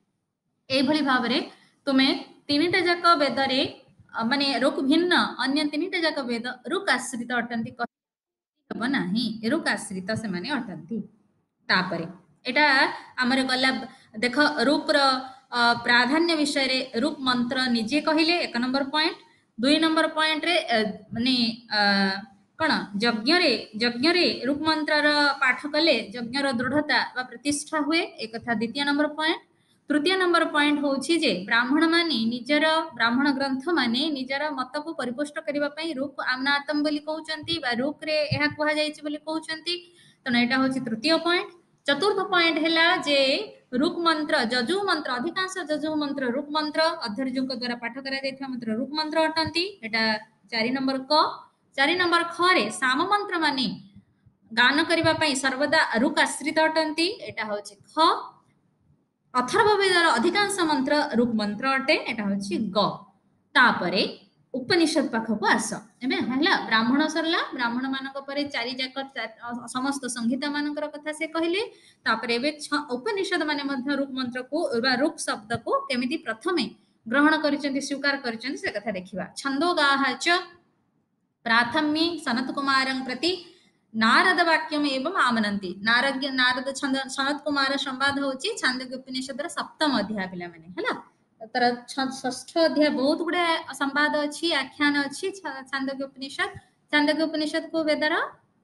ए भली भाव रे तुमे तीनटा जाक वेद रे माने रुक भिन्न अन्य तीनटा जाक वेद रुक आश्रित अटंती कहब नाही रुक आश्रित से माने अटंती तापरे एटा आमर गला देख रूप र प्राधान्य विषय रे रूप मंत्र निजे कहिले एक नंबर पॉइंट दुई नंबर पॉइंट रे माने कौन यज्ञ रे यज्ञ रे रूप मंत्र र पाठ कले यज्ञ र दृढ़ता वा प्रतिष्ठा हुए एक कथा द्वितीय नंबर पॉइंट तृतीय नंबर पॉइंट होछि जे ब्राह्मण माने निजर ब्राह्मण ग्रंथ माने निजर मत को परिपुष्ट करिवा पई रूप आम्नातम बोली कहउचंती बा रूप रे एहा कहआ जायछि बोली कहउचंती तने एटा होछि तृतीय पॉइंट चतुर्थ पॉइंट है जे रुक मंत्र जजु मंत्र अधिकांश जजु मंत्र रुक मंत्र अध्यर्जु द्वारा पाठ करा मंत्र रुक मंत्र अटंती एटा चार नंबर क चार नंबर ख रे साम मंत्र माने गान करिवा पई सर्वदा रुक आश्रित अटंती एटा होछि ख अथर्ववेदर अधिकांश मंत्र रुक मंत्र अटे एटा होछि ग तापरे उपनिषद पाख को आस एमे हला ब्राह्मण सरला ब्राह्मण मानक परे चारि जाक समस्त संहिता मानकर कथा से कहले तापरे एबे उपनिषद माने मध्य रूप मंत्र को बा रूप शब्द को केमिति प्रथमे ग्रहण करिसेंती स्वीकार करिसेंती से कथा देखिबा छंदोगाह च प्राथम्ये सनत कुमारं प्रति नारद वाक्यम एवं आमनंती नारद नारद छंद सनत कुमार संवाद होची छांदोग्य उपनिषद र सप्तम अध्याय पिला माने हला तर षष्ठ अध्याय बहुत गुड़े संवाद अच्छी आख्यान अच्छी छांदोग्य उपनिषद छांदोग्य उपनिषद को वेदर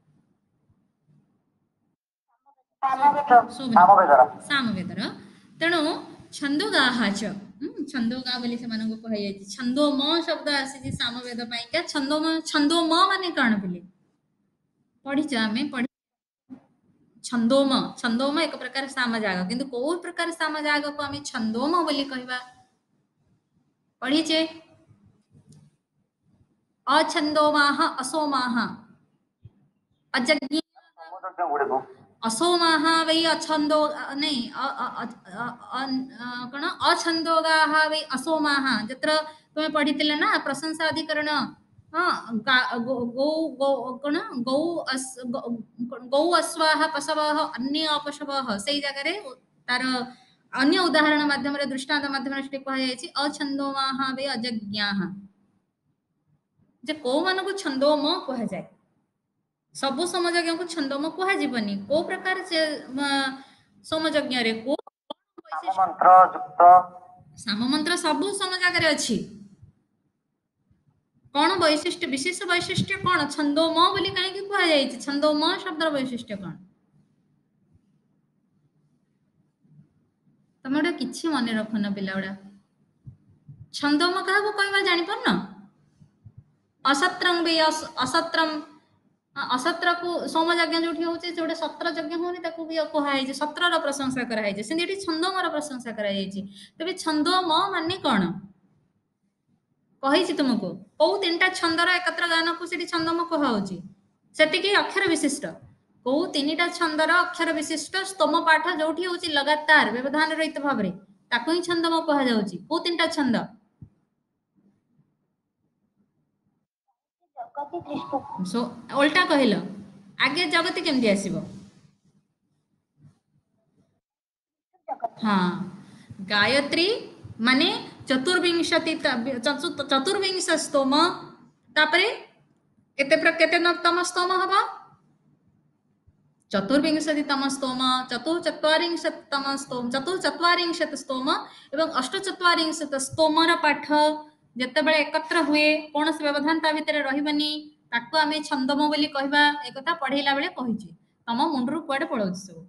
सामवेदर तेणु छंदोगाह च छंदोगा बोली से मानक कहि छंदोम शब्द आसी सामवेद पाइका छंदोम छंदोम माने कौन बोले पढ़ी आम पढ़ी छंदोम छंदोम एक प्रकार सामजाग किंतु कौ प्रकार सामजाग को आम छंदोम बोली कहवा पढ़ीचे अछंदोमाह असोमाह अजज्ञ असोमाह वै अछंदो नहीं कौन अछंदोगाह वै असोमाह जत्र तुम्हें पढ़ी ना प्रशंसा अधिकरण हाँ गौ गौ कौन गौ गौ अश्वाह पशवः अन्य अपशवः से जगह तार अन्य उदाहरण माध्यम दृष्टांत माध्यम कहुई अछंदोमाह वै अजज्ञाः जे को मान को छंदोम कह जाए सबु समझज्ञ को छंदोम कहजनी को प्रकार से समझज्ञ रे को मंत्र युक्त साम मंत्र सबु समझागर अच्छी कौन वैशिष्ट्य विशेष वैशिष्ट्य कौन छंदोम बोली कहीं कह छंदोम शब्द वैशिष्ट्य कौन तुम गोटे कि मन रखन पिला गुड़ा छंदोम क्या कहवा जापर न असत्रंग भी असत्रम असत्र को सोमयज्ञ जो होते गोटे सत्र यज्ञ होनी भी कहुई सतर प्रशंसा कराई से छंदोम प्रशंसा कराई तेज छंदोम माने कौन कही तुमको कौ तीन टा छंदर एकत्र गान को छंदोम कहुची से अक्षर विशिष्ट कौ तीन टा छंदर अक्षर विशिष्ट स्तोम पाठ जो हूँ लगातार व्यवधान रहित भाव ताकू ही छंदोम कहुच्छी कौ तीन टा छंद सो उल्टा कहल आगे जगती केमती आसीबो हाँ गायत्री माने चतुर्विंशति चतुर्विंश स्तोम तापरे केते केते तम स्तोम हबा चतुर्विंशतितम स्तोम चतुर्चत्वारिंशतम स्तोम चतुर्चत्वारिंशत स्तोम एवं अष्टचत्वारिंशत स्तोमर पाठ जितेबाला एकत्र हुए कौन से व्यवधान ता भितर रही ताको आम छंदोम बोली कहवा एक पढ़ेला बेले कही तुम मुंडू कुआडे पड़ोच सब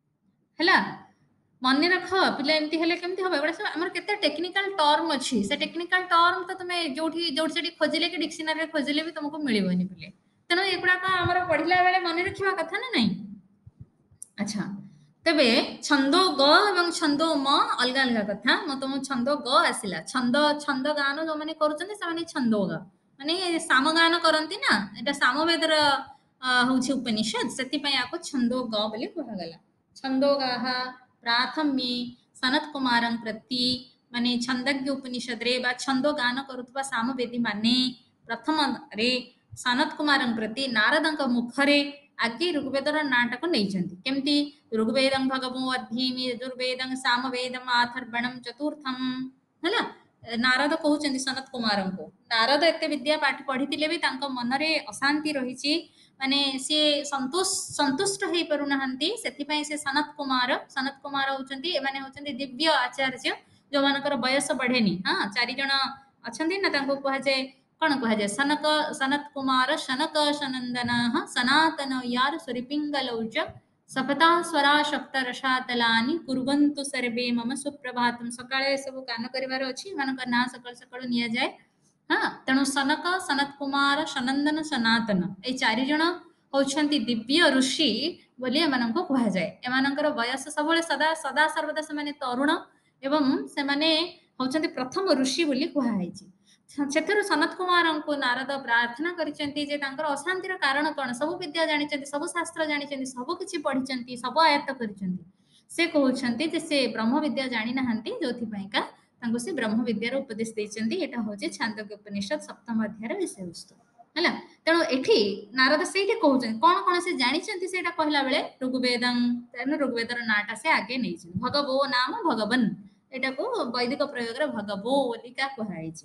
है मन रख पिला एमती हेले केमती हम एगुड़ा सब आम केते टेक्निकल टर्म अच्छी से टेक्निकल टर्म तो तुम जो जो खोजिले कि डिक्शनरी खोजिले भी तुमको मिलबनी पिले तेणु एगुड़ाक आम पढ़ला बेले मन रखा कथा ना नहीं अच्छा तेबे छंदो ग एवं छंदो म अलग अलग कथा म तुम छंदो ग आसिला छंद छंद गान जो माने करूछन से माने छंदो ग माने साम गान करंती ना एटा सामवेदर होछि उपनिषद सेति पय आको छंदो ग बोली कहला गला छंदो गाह प्राथम्ये सनत कुमारं प्रति माने छंदज्ञ उपनिषद रे बा छंदो गान करूतबा सामवेदी माने प्रथम रे सनत कुमारं प्रति नारदंक मुखरे आगे ऋग्वेदर नाटा को नहीं केमती ऋग्वेदं भगवो अध्येमि यजुर्वेदं सामवेदं आथर्वणं चतुर्थम है नारद कहते सनत कुमार को नारद एत विद्या पाठ पढ़ी भी मन में अशांति रही माने सी संतोष संतुष्ट हो पारना से सनत कुमार सनत कुमार होती होती दिव्य आचार्य जो मानकर बयस बढ़ेनी हाँ चार जन अच्छा ना कहुए कौन कहुए सनक सनत कुमार शनक सनंदना सनातन यार सुरिपिंगलौच सपता स्वरा शब्द रसातलानी कुर्वन्तु सर्वे मम सुप्रभातम सकाळे सब गान करिवार अछि मानक ना सकाळ सकाळ निया जाय हाँ तेणु सनक सनत कुमार सनंदन सनातन ए चारि जन होछंती दिव्य ऋषि बोली एमानंको कहा जाय एमानंकर वयस सबले सदा सदा सर्वदा से माने तरुण एवं से माने होछंती प्रथम ऋषि बोली कहा हैछि सेथरु सनत कुमार को नारद प्रार्थना करिसेंती जे तांकर अशांतिर कारण कौन सब विद्या जानिचंती सब शास्त्र जानिचंती सब किछि पढ़िचंती सब आयत्त करिचंती से कहउछंती जे से ब्रह्म विद्या जानि नहंती जोथि पयका तांको से ब्रह्म विद्यार उपदेश देइचंती एटा होचे छांदोग्य उपनिषद सप्तम अध्यायर विषय वस्तु हला तेणु एठी नारद सेठी कहउछन कोन कोन से जानिचंती सेटा कहला बेले ऋग्वेदं तेनु ऋग्वेदर नाटा से आगे नैछन भगवो नाम भगवन एटा को वैदिक प्रयोग रे भगवो बोलिका कहैछि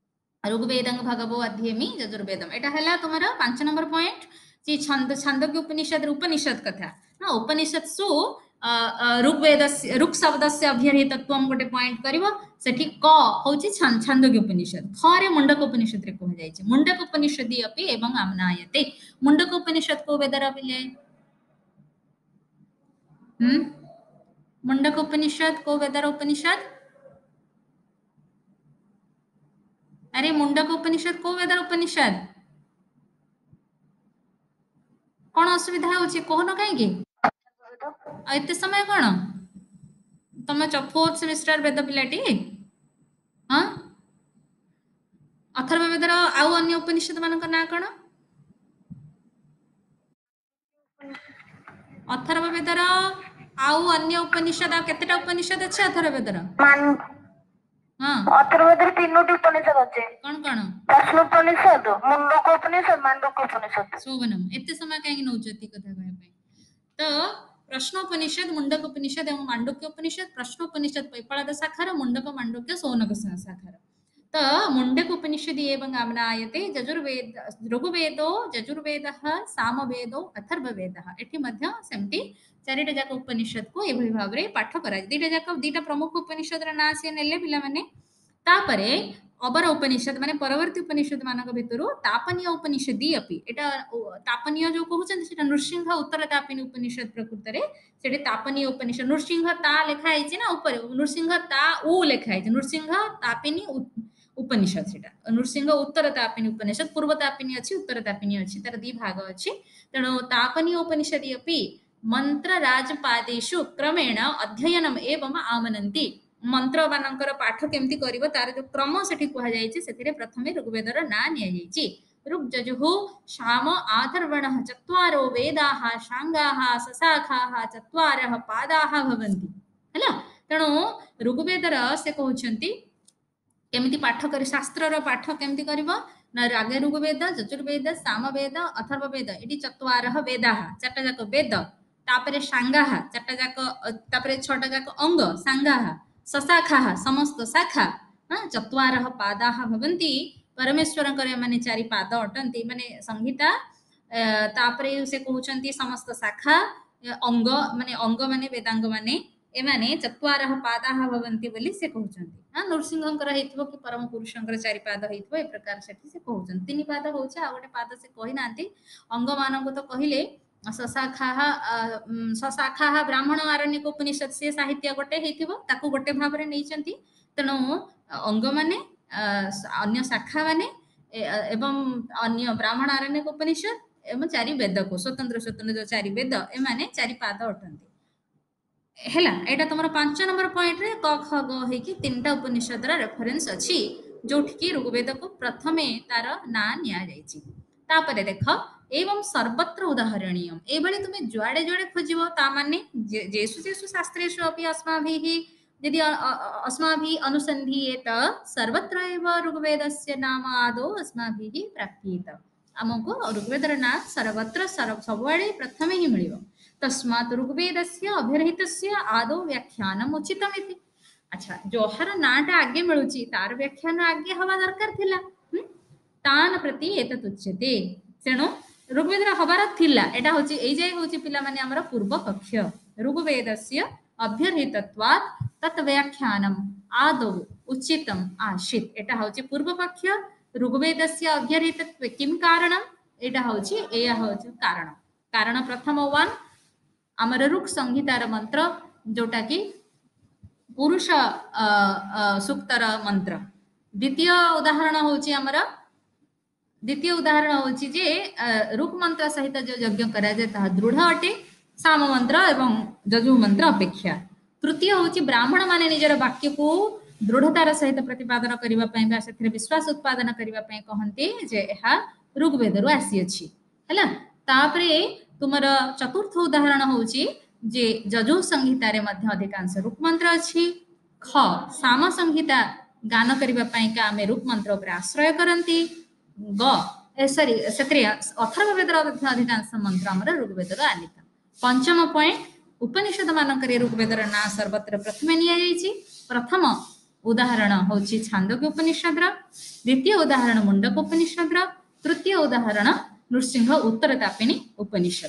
ऋग्वेदं भगवो अध्येमि यजुर्वेदम एटा हला तुम्हारा पांच नंबर पॉइंट जे छंद छांदोग्य उपनिषद उपनिषद कथा ना उपनिषद सु ऋग्वेद ऋक् शब्द से अभ्यर्हितत्वम गोटे पॉइंट करिवो सेठी क होची छांदोग्य उपनिषद ख रे मुंडक उपनिषद रे कह जाय छै मुंडक उपनिषदि अपि एवं आमनायते मुंडक उपनिषद को वेदर बिले हम मुंडक उपनिषद को वेदर उपनिषद अरे मुंडक उपनिषद को वेदर उपनिषद कौन असुविधा होची कोहन काहे एते समय कौन तुम फोर्थ सेमिस्टर वेद पिलाटी हाँ अथर्व वेदर आउ अन्य उपनिषद मान ना कौन अथर्व वेदर आउ अन्य उपनिषद आ केतेटा उपनिषद अछि अथर्व वेदर हां अथर्व वेदर तीनोटी उपनिषद अछि कोन कोन प्रश्न उपनिषद मुंडक उपनिषद मांडूक्य उपनिषद शोभनम एते समय काहे नौचती कथा कहै पई तो प्रश्नोपनिषद मुंडक उपनिषद एवं मांडुक्य उपनिषद प्रश्नोपनिषद पैपाद शाखार मुंडक मांडुक्य सौनक शाखार तो मुंडक उपनिषद एवं आमनायते यजुर्वेद ऋग्वेदो यजुर्वेदः सामवेदो अथर्ववेदः एठी मध्य सेमती चारिटा जाक उपनिषद को एभली भाबरे पाठ करा दीटा जाक दीटा प्रमुख उपनिषद रा ना से नेले पिला माने तापरे अबर उपनिषद माने परवर्ती उपनिषद मानक भितरु तापनीय उपनिषदि अपि एटा तापनीय जो कहउछन सेटा नृसिंह उत्तर तापिनी उपनिषद प्रकृत रे सेटे तापनीय उपनिषद नृसिंह ता लेखा आइछि ना ऊपर नृसिंह ता उ लेखा आइछि नृसिंह तापिनी उपनिषद सेटा नृसिंह उत्तर तापिनी उपनिषद पूर्व तापिनी अछि उत्तर तापिनी अछि तार दी भाग अछि तेणु तापनीय उपनिषदि अपि मंत्र राजपादेषु क्रमेण अध्ययनम एवं आमनन्ति मंत्र मानकर पाठ केमती करिवो तार जो क्रम सेठी कहा जायछि सेथिरे प्रथमे ऋग्वेदर ना निया जायछि ऋग् जजुः साम आथर्वणः चत्वारो वेदाः शांगाः सशाखाः चत्वारः पादाः भवन्ति हला तेणु ऋग्वेदर से कहउछन्ति केमती पाठ करि शास्त्रर पाठ केमती करिवो ना रागे ऋग्वेद यजुर्वेद सामवेद अथर्ववेद एटी चत्वारः वेदाः चारटा जाक वेद तापरे शांगाः चारटा जाक तापरे छटा जाक अंग शांगाः सशाखाः समस्त शाखा चत्वारः पादाः भवन्ति परमेश्वरंकर माने चारि पाद अटन्ति माने संहिता तापरे से कहउछन्ति समस्त शाखा अंग माने अंग माने वेदांग माने एमाने चत्वारः पादाः भवन्ति बोली से कहउछन्ति हां नरसिंहंकर हेतबो कि परम पुरुषंकर चारि पाद हेतबो ए प्रकार सेठी से कहउछन्ति तीन पाद होउछ आ गोटे पाद से कहि नांती अंग मानक तो कहिले सशाखाः सशाखाः ब्राह्मण आरण्यक उपनिषद से साहित्य गोटे हेतिबो ताकू गोटे भाबरे नैचंती तेणु अंग माने अन्य शाखा माने एवं अन्य ब्राह्मण आरण्यक उपनिषद एवं चारि वेद को स्वतंत्र स्वतंत्र जो चारि वेद ए माने चारि पाद अटंती हैला एटा तमरो पांच नंबर पॉइंट रे क ख ग हे कि तीनटा उपनिषद रा रेफरेंस अछि जोठी कि ऋग्वेद को प्रथमे तार ना निया जायछि तापरे देख एवं सर्वत्र उदाहरणीयम एबळे तुमे जुआडे जुआडे खोजिबो ता माने जेसु जेसु शास्त्रेषु अपि अस्माभिः यदि अस्माभिः अनुसन्धीयेत सर्वत्र एव ऋग्वेदस्य नाम आदौ अस्माभिः प्राप्येत हमको ऋग्वेदर ना सर्वत्र सबआडे प्रथमे ही मिलिबो तस्मात् ऋग्वेदस्य अभिरहितस्य आदौ व्याख्यानम उचितमिति अच्छा जोहर नाटा आगे मिलुची तार व्याख्यान आगे हवा दरकार थिला तान प्रति एतत् उच्यते तेणु ऋग्वेदर हबार थिला एटा होची एई जाय होची पिला माने हमर पूर्व कक्ष ऋग्वेदस्य अभ्यर्हितत्वात् तत् व्याख्यानम आदौ उचितम आसीत् एटा होची पूर्व कक्ष ऋग्वेदस्य अभ्यर्हितत्वे किम कारणम एटा होची एया होची कारण कारण प्रथम वन हमर ऋक् संहितार मंत्र जोटा कि पुरुष सूक्तर मंत्र द्वितीय उदाहरण होची हमर द्वितीय उदाहरण होची जे ऋक् मंत्र सहित जो यज्ञ करा जाय ता दृढ़ अटे साम मंत्र एवं जजु मंत्र अपेक्षा तृतीय होची ब्राह्मण माने निजर वाक्य को दृढ़तार सहित प्रतिपादन करिवा पय बा सेथिरे विश्वास उत्पादन करिवा पय कहंती जे एहा ऋग्वेदरु आसी अछि हला तापरे तुमर चतुर्थ उदाहरण होची जे जजु संहिता रे मध्य अधिकांश ऋक् मंत्र अछि ख साम संहिता गान करिवा पय का आमे ऋक् मंत्र पर आश्रय करंती ग ए सॉरी सेत्रे अथर्ववेदर अधिकांश मंत्र हमर ऋग्वेदर आनीत पंचम पॉइंट उपनिषद मानकर ऋग्वेदर ना सर्वत्र प्रथमे निया जायछि प्रथम उदाहरण होची छांदोग्य उपनिषद रा द्वितीय उदाहरण मुंडक उपनिषद रा तृतीय उदाहरण नृसिंह उत्तर तापिनी उपनिषद रा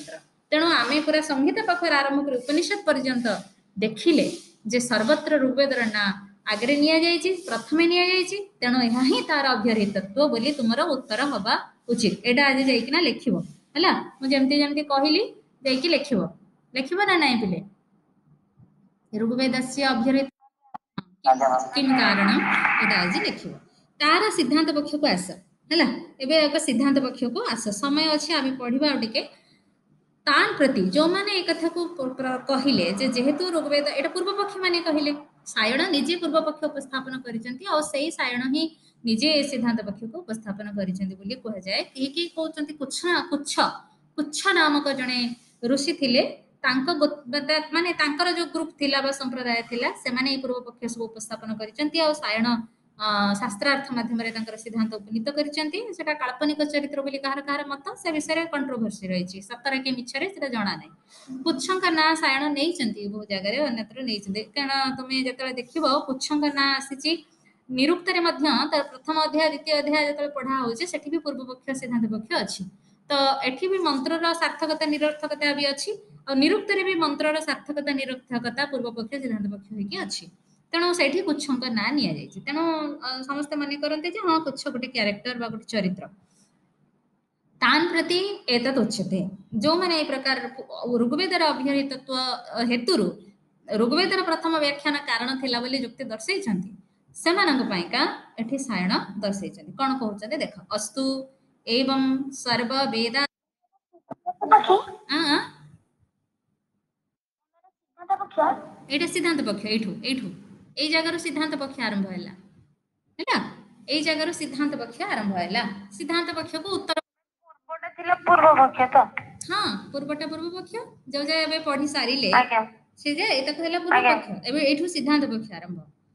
तेणु आम पूरा संहिता पाखर आरंभ कर उपनिषद पर्यंत देखिले जे सर्वत्र ऋग्वेदर ना आगे नि प्रथमे नि तेणु यह ही तार अभ्यर्तत्व बोली तुम उत्तर हवा उचित एटा आज जाइकिना लिखिबो हला मु जेमती जेमती कहली जाइकी लिखिबो लिखिबो ना नाइ पिले ऋग्वेदस्य अभ्यर्थ किम कारण एटा आज लिखिबो तार सिद्धांत पक्ष को आस हला एबे एक सिद्धांत पक्ष को आस समय अछि आमे पढिबा टिके तान प्रति जो माने एक कथा को कहिले जे जेहेतु ऋग्वेद एटा पूर्व पक्ष माने कहिले सायण निजे पूर्व पक्ष उपस्थापन करिसंती और सेही सायण ही निजे सिद्धांत पक्ष को उपस्थापन करिसंती बोली कह जाय कि कि कहउचंती कुछ कुछ कुछ नामक जणे ऋषि थिले तांको माने तांकर जो ग्रुप थिला बा संप्रदाय थिला से माने पूर्व पक्ष सब उपस्थापन करिसंती और सायण शास्त्रार्थ माध्यम सिद्धांत उपनीत कर काल्पनिक चरित्र बोली कहार कहार मत से विषय कंट्रोवर्सी रही सतर कि मिछरे से जना ना पुच्छ ना सायण नहीं बहुत जगह अन्यत्र नहीं कारण तुम्हें जो देख पुच्छ ना आसी निरुक्त प्रथम अध्याय द्वितीय अध्याय जो पढ़ा होती पूर्व पक्ष सिद्धांत पक्ष अच्छी तो एठी भी मंत्र सार्थकता निरर्थकता भी अच्छी और निरुक्त भी मंत्र सार्थकता निरर्थकता पूर्व पक्ष सिद्धांत पक्ष होगी अच्छी तेणु से कुछ ना नि तेणु समस्त मन करते हाँ कुछ गोटे क्यारेक्टर बा गोटे चरित्र तान प्रति एतत् उच्यते जो मैंने प्रकार ऋग्वेदर अभ्यर्तत्व हेतु ऋग्वेदर प्रथम व्याख्यान कारण थिला बोली युक्ति दर्शैछन्ति सेमानक पाइका एठी सायण दर्शैछन्ति कोन कहउछन्ति देख अस्तु एवं सर्व वेदा आ एटा सिद्धांत पक्ष एठू एठू ए जगार सिद्धांत पक्ष आरंभ हैला हैला ए जगार सिद्धांत पक्ष आरंभ हैला सिद्धांत पक्ष को उत्तर पूर्वटा थिला पूर्व पक्ष तो हां पूर्वटा पूर्व पक्ष जो जे एबे पढी सारिले आज्ञा से जे एता कहला पूर्व पक्ष एबे एठू सिद्धांत पक्ष आरंभ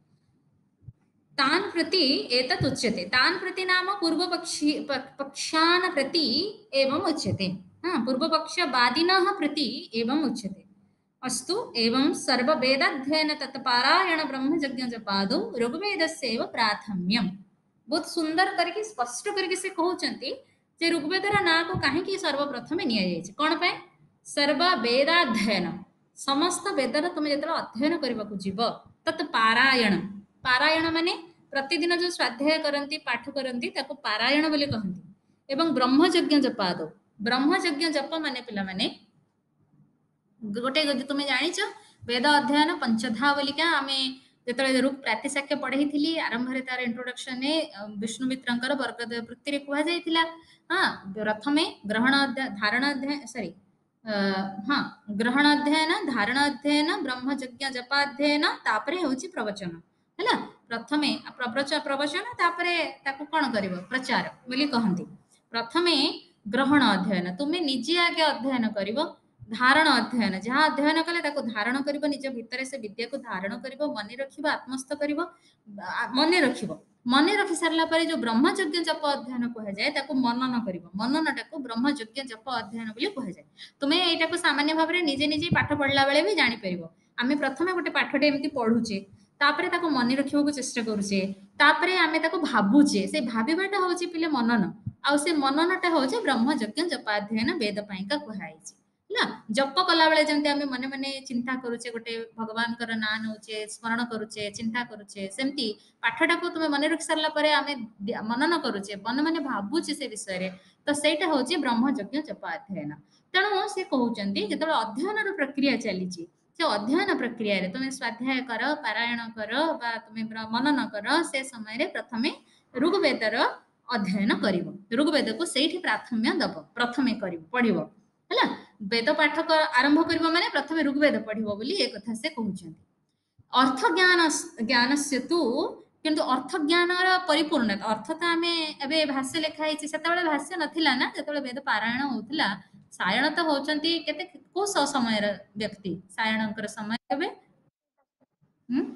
तान प्रति एतत् उच्यते तान प्रति नाम पूर्व पक्षी पक्षान प्रति एवं उच्यते हां पूर्व पक्ष वादिनः प्रति एवं उच्यते अस्तु एवं सर्व वेदाध्ययन तत्पारायण ब्रह्मयज्ञ जपादो ऋग्वेदस्यैव प्राथम्यम बहुत सुंदर करके स्पष्ट करके से कहउचंती जे ऋग्वेदर ना को काहे कि सर्वप्रथम निया जायछि कोन पे सर्व वेदाध्ययन समस्त वेदर तुम जतरा अध्ययन करबा को जीव तत्पारायण पारायण माने प्रतिदिन जो स्वाध्याय करंती पाठ करंती ताको पारायण बोली कहंती एवं ब्रह्मयज्ञ जपादो ब्रह्मयज्ञ जप माने पिला माने गोटे तुम्हें जाच वेद अध्ययन पंचधा बोलिका आम जो रूप प्रातिशाख्य पढ़ई थी आरंभ तार इंट्रोडक्शन विष्णुमित्र वर्गदय वृत्ति कहुला हाँ प्रथमे ग्रहण धारण अध्ययन सॉरी हाँ ग्रहण अध्ययन धारण अध्ययन ब्रह्मयज्ञ जपाध्ययन तापरे होची प्रवचन है प्रथमे प्रवचन प्रवचन तापरे ताकू कौन कर प्रचार बोली कहती प्रथमे ग्रहण अध्ययन तुम्हें निजे आगे अध्ययन कर धारण अध्ययन जहाँ अध्ययन कले ताको धारण करिबो निज भितर से विद्या को धारण करिबो मने रखिबो आत्मस्थ करिबो मने रखिबो मने रखि सारला परे जो ब्रह्मयज्ञ जप अध्ययन कह जाए ताको मनन करिबो मननटा को ब्रह्मयज्ञ जप अध्ययन बोली कह जाए तुमे एटा को सामान्य भाव रे निजे निजे पाठ पढ़ला बेले भी जानि परिबो आमे प्रथमे गोटे पाठटे एमती पढुचे तापरे ताको मने रखिबो को चेष्टा करूचे तापरे आमे ताको भाबुचे से भाबिबाटा होची पिले मनन आ से मननटा होचे ब्रह्मयज्ञ जप अध्ययन वेद पाइका कहाइछि ना जप कला बेले जंते आमे मने मने चिंता करूचे गोटे भगवान कर ना नउचे स्मरण करूचे चिंता करूचे सेमती पाठटा को तुमे मने रखि सरला परे आमे मनन करूचे मन माने भाबुचे से विषय रे तो सेटा होची ब्रह्मयज्ञ जप अध्ययन तेणु से कहउचंती जेतबे अध्ययन रो प्रक्रिया चलीची से अध्ययन प्रक्रिया रे तुमे स्वाध्याय कर पारायण कर बा तुमे मनन कर से समय रे प्रथमे ऋग्वेदर अध्ययन करिवो ऋग्वेद को सेठी प्राथम्य दब प्रथमे करिवो पढिवो है वेद पाठ आरंभ करबो माने प्रथमे ऋग्वेद पढ़िबो बोली ए कथा से कहउछन्ति अर्थ ज्ञान ज्ञान से तु किंतु अर्थ ज्ञान रा परिपूर्णता अर्थ त आमे एबे भाष्य लेखा हिची सेतबेले भाष्य नथिला ना जेतबेले वेद पारायण होतला सायण त होचन्ति केते को समय रा व्यक्ति सायणकर समय केबे हम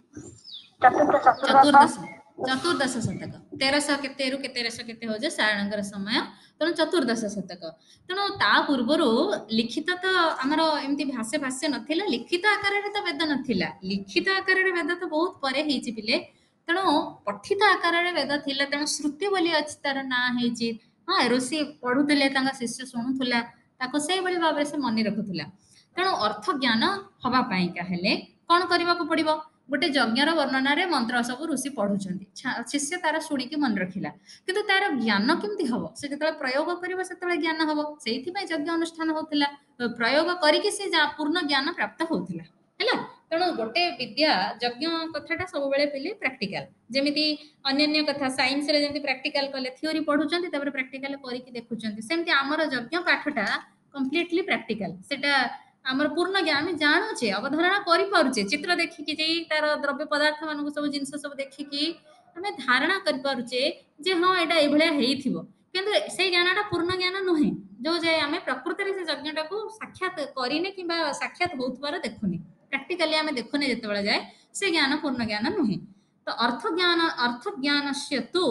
चतुर्दश चतुर्दश शतक तेरह सौ केते रु तेरह सौ केते हो जे सायणकर समय तेणु चतुर्दश शतक तेणु ता पूर्वर लिखित तो आमर एमती भाष्य भाष्य नथिला लिखित आकार रे तो वेद नथिला लिखित आकार रे वेद तो बहुत परे हेची पिले तेणु पठित आकार रे वेद थिला तेणु श्रुति बोली अछि तार ना हेची हाँ ऋषि पढुतले तांगा शिष्य सुनुथुला ताको से बड़ी भाव से मन रखुला। तेणु अर्थ ज्ञान हवा पाइका हेले कौन करने पड़ो गोटे यज्ञर वर्णन मंत्र सब ऋषि पढ़ुंट शिष्य तार शुणिकी मन रखिला किंतु तार ज्ञान केमती हम से जो प्रयोग कर ज्ञान हम से यज्ञ अनुष्ठान होता प्रयोग करके से पूर्ण ज्ञान प्राप्त होता है। तेणु गोटे विद्या यज्ञ कथाटा सब बेले पिले प्रैक्टिकल जमीती अन्य कथा साइंस रे जमी प्रैक्टिकल कले थ्योरी पढ़ुंट प्रैक्टिकल करके देखुं सेमती आमर यज्ञ पाठटा कम्प्लीटली प्रैक्टिकल सेटा आमर पूर्ण ज्ञान आम जानूचे अवधारणा करें चित्र देखिकी तार द्रव्य पदार्थ मान सब जिन सब देखिकी आम धारणा करें जे हाँ यहाँ यह किंतु से ज्ञानटा पूर्ण ज्ञान नुहे जो जाए आम प्रकृति से यज्ञटा को साक्षात करें कि साक्षात होबार देखुनी प्रैक्टिकली आम देखुने जिते जाए से ज्ञान पूर्ण ज्ञान नुहे। तो अर्थ ज्ञान अर्थ ज्ञान से तो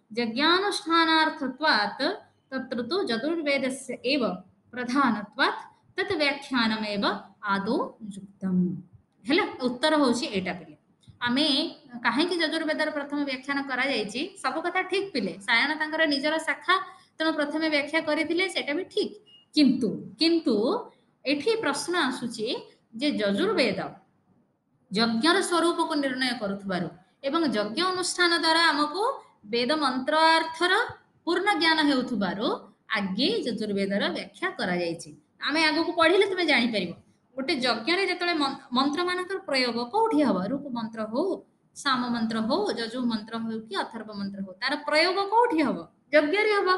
यज्ञानुष्ठानार्थत्वात् तत्र तो यजुर्वेदस्य एव प्रधानत्वात् तत् व्याख्यानमेव आदौ युक्तम् हैला। उत्तर होची एटा पिले आमे काहे कि यजुर्वेदर प्रथम व्याख्यान करा जायछि सब कथा ठीक पिले सायण तांकर निजर शाखा तेणु प्रथम व्याख्या करथिले सेटा भी ठीक किंतु किंतु एठी प्रश्न आसुची जे यजुर्वेद यज्ञर स्वरूप को निर्णय करुथबारु एवं यज्ञ अनुष्ठान द्वारा हमको वेद मंत्रार्थर पूर्ण ज्ञान हेउथबारु आगे यजुर्वेदर व्याख्या करा जायछि आमे आगो को पढ़िले तुमे जानि परिबो गोटे यज्ञ रे जतले मंत्र मानकर प्रयोग कोठी हबो रूप मंत्र हो साम मंत्र हो यजु मंत्र हो कि अथर्व मंत्र हो तार प्रयोग कोठी हबो यज्ञ रे हबो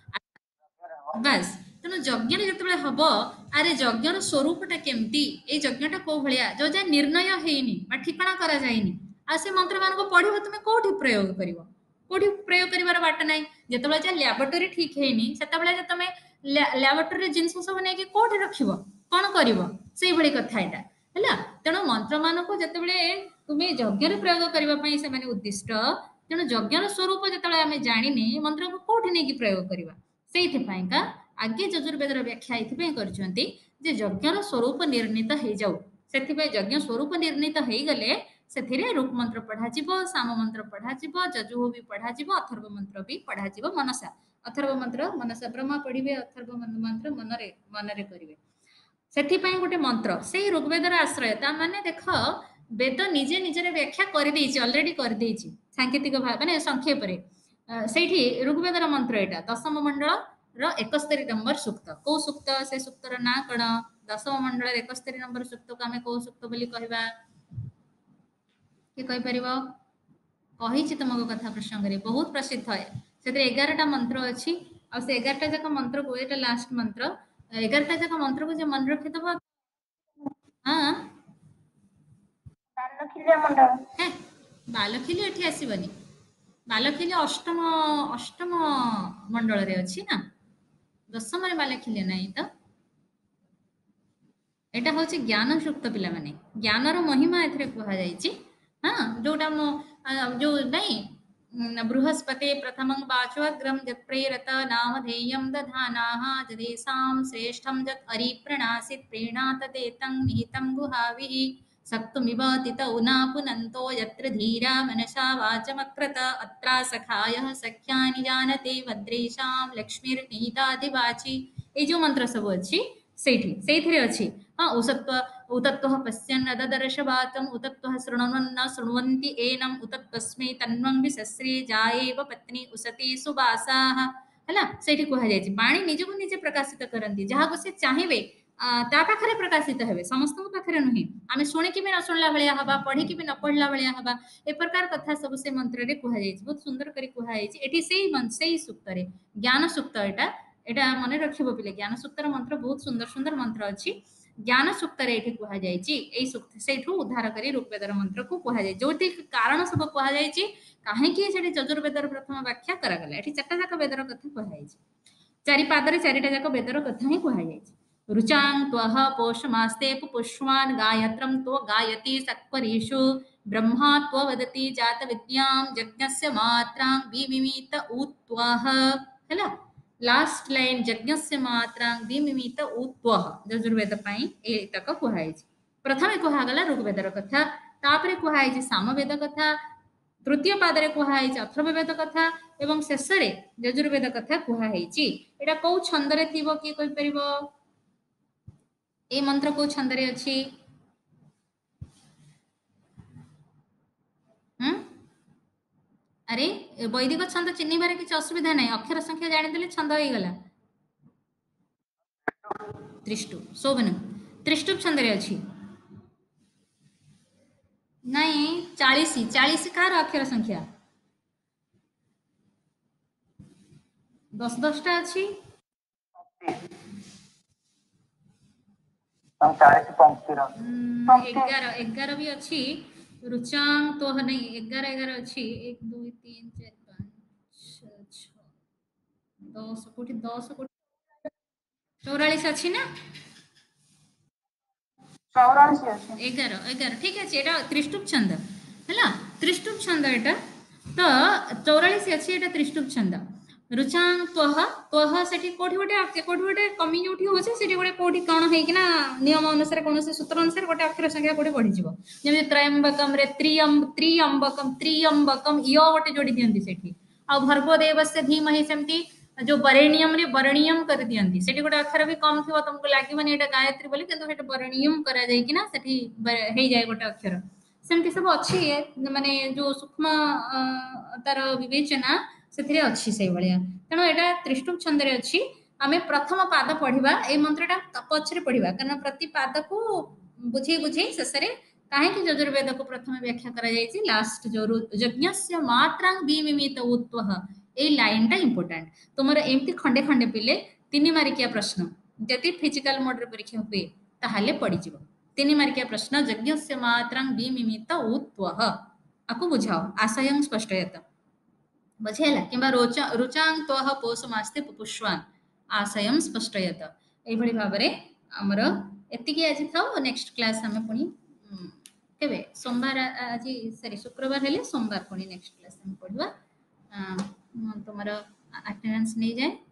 बस तेणु यज्ञ रे जतले हबो अरे यज्ञर स्वरूपटा केमती ए यज्ञटा को भलिया जो जे निर्णय हेइनी बा ठिकाना करा जाइनी आ से मंत्र मान को पढ़िबो तुमे कोठी प्रयोग करिवो कोठी प्रयोग करिवार बाट नै जतले जे लैबोरेटरी ठीक हेइनी सेतबेले जे तुमे लैबोरेटरी जिनस सब नै कि कोठी रखिबो कौन करिवो से भली कथा एटा हैला। तेणु मंत्र मान को जतबेले तुमे यज्ञ रे प्रयोग करिवा पई से माने उद्दिष्ट तेणु यज्ञर स्वरूप जतले आमे जानिने मंत्र को कोठी नै कि प्रयोग करिवा सेइथि पई का आगे यजुर्वेदर व्याख्या एथि करछंती जे यज्ञर स्वरूप निर्णीत हे जाऊ सेथि पई यज्ञ स्वरूप निर्णीत हे गले सेथिरे रूप मंत्र पढ़ा जिवो साम मंत्र पढ़ा जिवो यजु भी पढ़ा जिवो अथर्व मंत्र भी पढ़ा जिवो मनसा अथर्व मंत्र मनसा ब्रह्मा पढ़िबे अथर्व मंत्र मनरे मनरे करिवे सेथि पई गोटे मंत्र से ऋग्वेदर आश्रय ता माने देख वेद निजे निजे व्याख्या कर देछि ऑलरेडी कर देछि सांकेतिक भाव माने संक्षेप रे सेठी ऋग्वेदर मंत्र एटा दशम मंडल रो इकहत्तर नंबर सूक्त को सूक्त से सूक्तर ना कण दशम मंडल इकहत्तर नंबर सूक्त को हमें को सूक्त बोली कहबा के कहि परिबो कहिछि तुमको कथा प्रसंग रे बहुत प्रसिद्ध है से ग्यारह टा मंत्र अच्छी आ से ग्यारह टा जाक मंत्र को एटा लास्ट मंत्र ग्यारह टा जाक मंत्र को जे मन रखि दबो हां बालखिलिया मंडल हे बालखिलिया एठी आसीबनी बालखिलिया अष्टम अष्टम मंडल रे अछि ना दशम रे बालखिलिया नहीं तो एटा होछि ज्ञान सुक्त पिला माने ज्ञानर महिमा एथरे कहआ जायछि हाँ जोटा मो जो नहीं बृहस्पति प्रथमं वाचोग्रम जत्प्रेरत नामधेयं दधानाः जदेशां श्रेष्ठं जत् अरिप्रणासित प्रेणात तेतं निहितं गुहाविः सक्तुमिव तितौ न पुनन्तो यत्र धीरा मनसा वाचमक्रत अत्रा सखायः सख्यानि जानते भद्रेषां लक्ष्मीर्निहितादिवाचि ए जो मंत्र सब अछि सेठी सेथिरे अछि हाँ उतत्व उतत्वः पश्यन् अददर्शवातम् उतत्वः शृण्वन् न शृण्वन्ति एनम् उतत्वस्मै तन्वं विसस्रे जायेव पत्नी उसति सुवासाः हैला सेठी कहा जायछि बाणी निजको निजे प्रकाशित करन्ति जहा को से चाहिबे ता पाखरे प्रकाशित हेबे समस्त पाखरे नहि आमे सुनि कि भी न सुनला भलिया हबा पढ़ी कि भी न पढ़ला भलिया हबा ए प्रकार कथा सब से मंत्र रे कहा जायछि बहुत सुंदर करी कहा जायछि एठी सेही मन सेही सूक्त रे ज्ञान सूक्त एटा एटा मने रखिबो पिले ज्ञान सूक्तर मंत्र बहुत सुंदर सुंदर मंत्र अछि ज्ञान सूक्त रे एठी कहा जायछि एई सूक्त सेठू उद्धार करी ऋग्वेदर मंत्र को कहा जाय जोति कारण सब कहा जायछि काहे कि सेठी यजुर्वेदर प्रथम व्याख्या करा गला एठी चारटा जाक वेदर कथा कहा जायछि चारि पादरे चारिटा जाक वेदर कथा ही कहा जायछि रुचां त्वः पोषमास्ते पुष्वान् गायत्रं तो गायति सक्वरीषु ब्रह्मा त्व वदति जात विद्यां यज्ञस्य मात्रां विमिमित उत्वः हैला लास्ट लाइन यज्ञस्य मात्रां विमिमित उत्वः यजुर्वेद पई ए तक कहाइछि प्रथमे कहा गला ऋग्वेदर कथा तापरे कहाइछि सामवेद कथा तृतीय पादरे कहाइछि अथर्ववेद कथा एवं शेषरे यजुर्वेद कथा कहाइछि एटा को छंदरे थिबो कि कहि परिबो ए मंत्र को छंद रे अछि हम अरे वैदिक छंद चिन्हिबार किसी असुविधा नहीं अक्षर संख्या जानिदेले छंद हो गला त्रिष्टु शोभन त्रिष्टुप छंद रे अछि नहीं चालीस चालीस कार अक्षर संख्या दस दसटा अच्छी एगार एगार भी अच्छी रुचांग तो नहीं एगार एगार अच्छी एक दो तीन चार पाँच छ दस कोटी दस कोटी चौरालीस अच्छी ना एगार एगार ठीक है एटा त्रिष्टुप छंद है त्रिष्टुप छंद एटा तो चौरालीस अच्छी एटा त्रिष्टुप छंद रुचांग त्वह त्वह सेठी कोठी गोटे कोठी गोटे कमी जोठी होছে सेठी गोटे कोठी कोन हे कि ना नियम अनुसार कोन से सूत्र अनुसार गोटे अक्षर संख्या कोठी बढ़ी जीवो जेमे त्रयंबकम रे त्रियम त्रियंबकम त्रियंबकम यो गोटे जोड़ी दियंती सेठी आ भर्गो देवस्य धीमहि सेमती जो बरेणियम रे बरणीयम कर दियंती सेठी गोटे अक्षर भी कम थिबो तुमको लागिबनी एटा गायत्री बोली किंतु सेटा बरणीयम करा जाय कि ना सेठी हे जाय गोटे अक्षर सेमती सब अच्छी माने जो सूक्ष्म तार विवेचना से अच्छी से भाया तेणु यहाँ त्रिष्टुप छंद अच्छी आम प्रथम पाद पढ़ा ये मंत्रटा पछरे पढ़ा कारण प्रति पाद को बुझे बुझे शेष में कहीं यजुर्वेद को प्रथम व्याख्या कर लास्ट जो यज्ञ से मात्रा विमित उत्व ये लाइन टा इंपोर्टाट तुम एमती खंडे खंडे पिले तीन मारिकिया प्रश्न जदि फिजिकल मोड परीक्षा हुए ताहले पड़ीज तीन मारिकिया प्रश्न यज्ञ से मात्रा विमित उत्व आपको बुझाओ आशय स्पष्टयत बुझेला किंबा रोचा रुचांग त्वह पोषमास्ते पुष्पान आशयम स्पष्टयत एभଳି भाबरे हमर एतिकी आज थाओ नेक्स्ट क्लास हमें पुनी केबे सोमवार आज सॉरी शुक्रवार हेले सोमवार पुनी नेक्स्ट क्लास हम पढवा तुम्हारा अटेंडेंस नहीं जाए